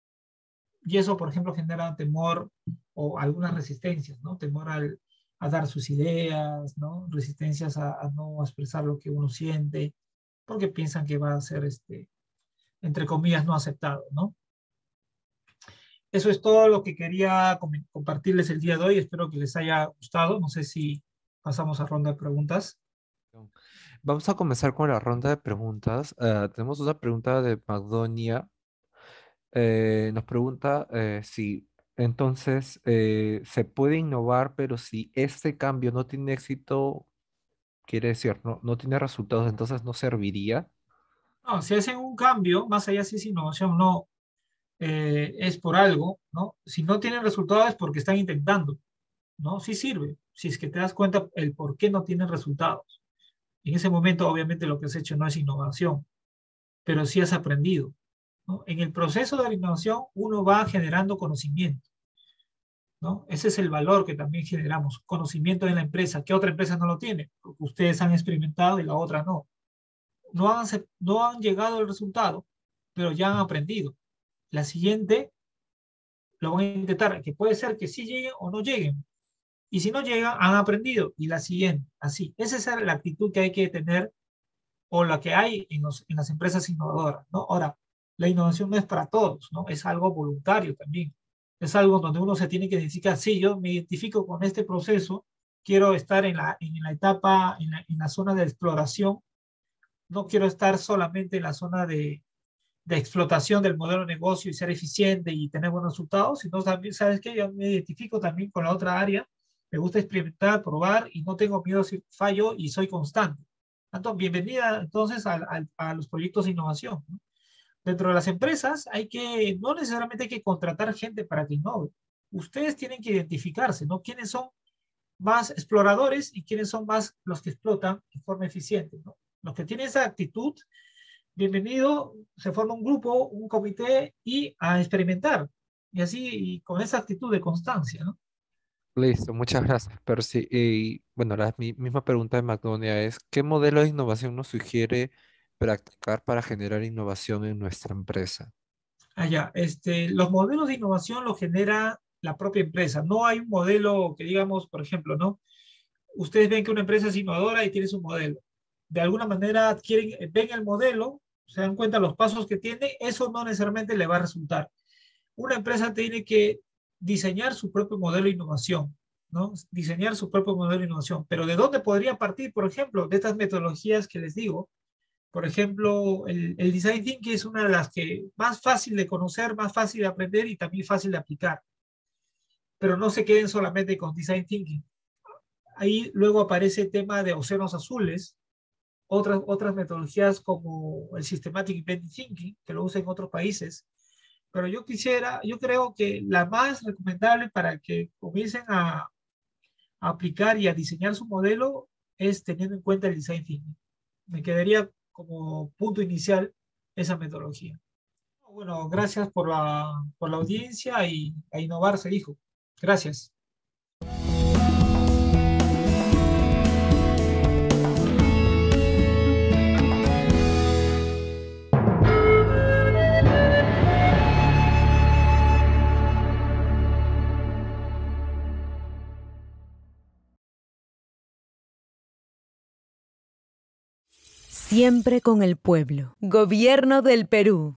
Y eso, por ejemplo, genera temor o algunas resistencias, ¿no? Temor al, a dar sus ideas, ¿no? Resistencias a, a no expresar lo que uno siente, porque piensan que va a ser, este, entre comillas, no aceptado, ¿no? Eso es todo lo que quería com- compartirles el día de hoy. Espero que les haya gustado. No sé si pasamos a ronda de preguntas. Vamos a comenzar con la ronda de preguntas. Ah, tenemos una pregunta de Magdonia. Eh, nos pregunta eh, si entonces eh, se puede innovar, pero si este cambio no tiene éxito, quiere decir, no, no tiene resultados, entonces no serviría. No, si hacen un cambio, más allá si es innovación o no, eh, es por algo, ¿no? Si no tienen resultados es porque están intentando, ¿no? Sí sirve, si es que te das cuenta el por qué no tienen resultados. En ese momento, obviamente, lo que has hecho no es innovación, pero sí has aprendido, ¿no? En el proceso de la innovación, uno va generando conocimiento, ¿no? Ese es el valor que también generamos, conocimiento en la empresa, que otra empresa no lo tiene, porque ustedes han experimentado y la otra no. No han, no han llegado al resultado, pero ya han aprendido. La siguiente lo van a intentar, que puede ser que sí lleguen o no lleguen. Y si no llegan, han aprendido. Y la siguiente, así. Esa es la actitud que hay que tener o la que hay en, los, en las empresas innovadoras, ¿no? Ahora, la innovación no es para todos, ¿no? Es algo voluntario también. Es algo donde uno se tiene que decir, sí, yo me identifico con este proceso, quiero estar en la, en la etapa, en la, en la zona de exploración, no quiero estar solamente en la zona de, de explotación del modelo de negocio y ser eficiente y tener buenos resultados, sino también, ¿sabes qué? Yo me identifico también con la otra área, me gusta experimentar, probar y no tengo miedo si fallo y soy constante. Tanto, bienvenida entonces a, a, a los proyectos de innovación, ¿no? Dentro de las empresas hay que, no necesariamente hay que contratar gente para que innove. Ustedes tienen que identificarse, ¿no? ¿Quiénes son más exploradores y quiénes son más los que explotan de forma eficiente, ¿no? Los que tienen esa actitud, bienvenido, se forma un grupo, un comité y a experimentar. Y así, y con esa actitud de constancia, ¿no? Listo, muchas gracias, Percy. Y bueno, la mi- misma pregunta de Magdonia es, ¿qué modelo de innovación nos sugiere practicar para generar innovación en nuestra empresa? Allá, este, los modelos de innovación los genera la propia empresa. No hay un modelo que digamos, por ejemplo, ¿no? Ustedes ven que una empresa es innovadora y tiene su modelo. De alguna manera adquieren, ven el modelo, se dan cuenta los pasos que tiene, eso no necesariamente le va a resultar. Una empresa tiene que diseñar su propio modelo de innovación, ¿no? Diseñar su propio modelo de innovación. Pero ¿de dónde podría partir, por ejemplo, de estas metodologías que les digo? Por ejemplo, el, el design thinking es una de las que más fácil de conocer, más fácil de aprender y también fácil de aplicar. Pero no se queden solamente con design thinking. Ahí luego aparece el tema de océanos azules, otras, otras metodologías como el Systematic Inventing Thinking, que lo usan en otros países. Pero yo quisiera, yo creo que la más recomendable para que comiencen a, a aplicar y a diseñar su modelo es teniendo en cuenta el design thinking. Me quedaría como punto inicial esa metodología. Bueno, gracias por la, por la audiencia y a innovar se dijo. Gracias. Siempre con el pueblo. Gobierno del Perú.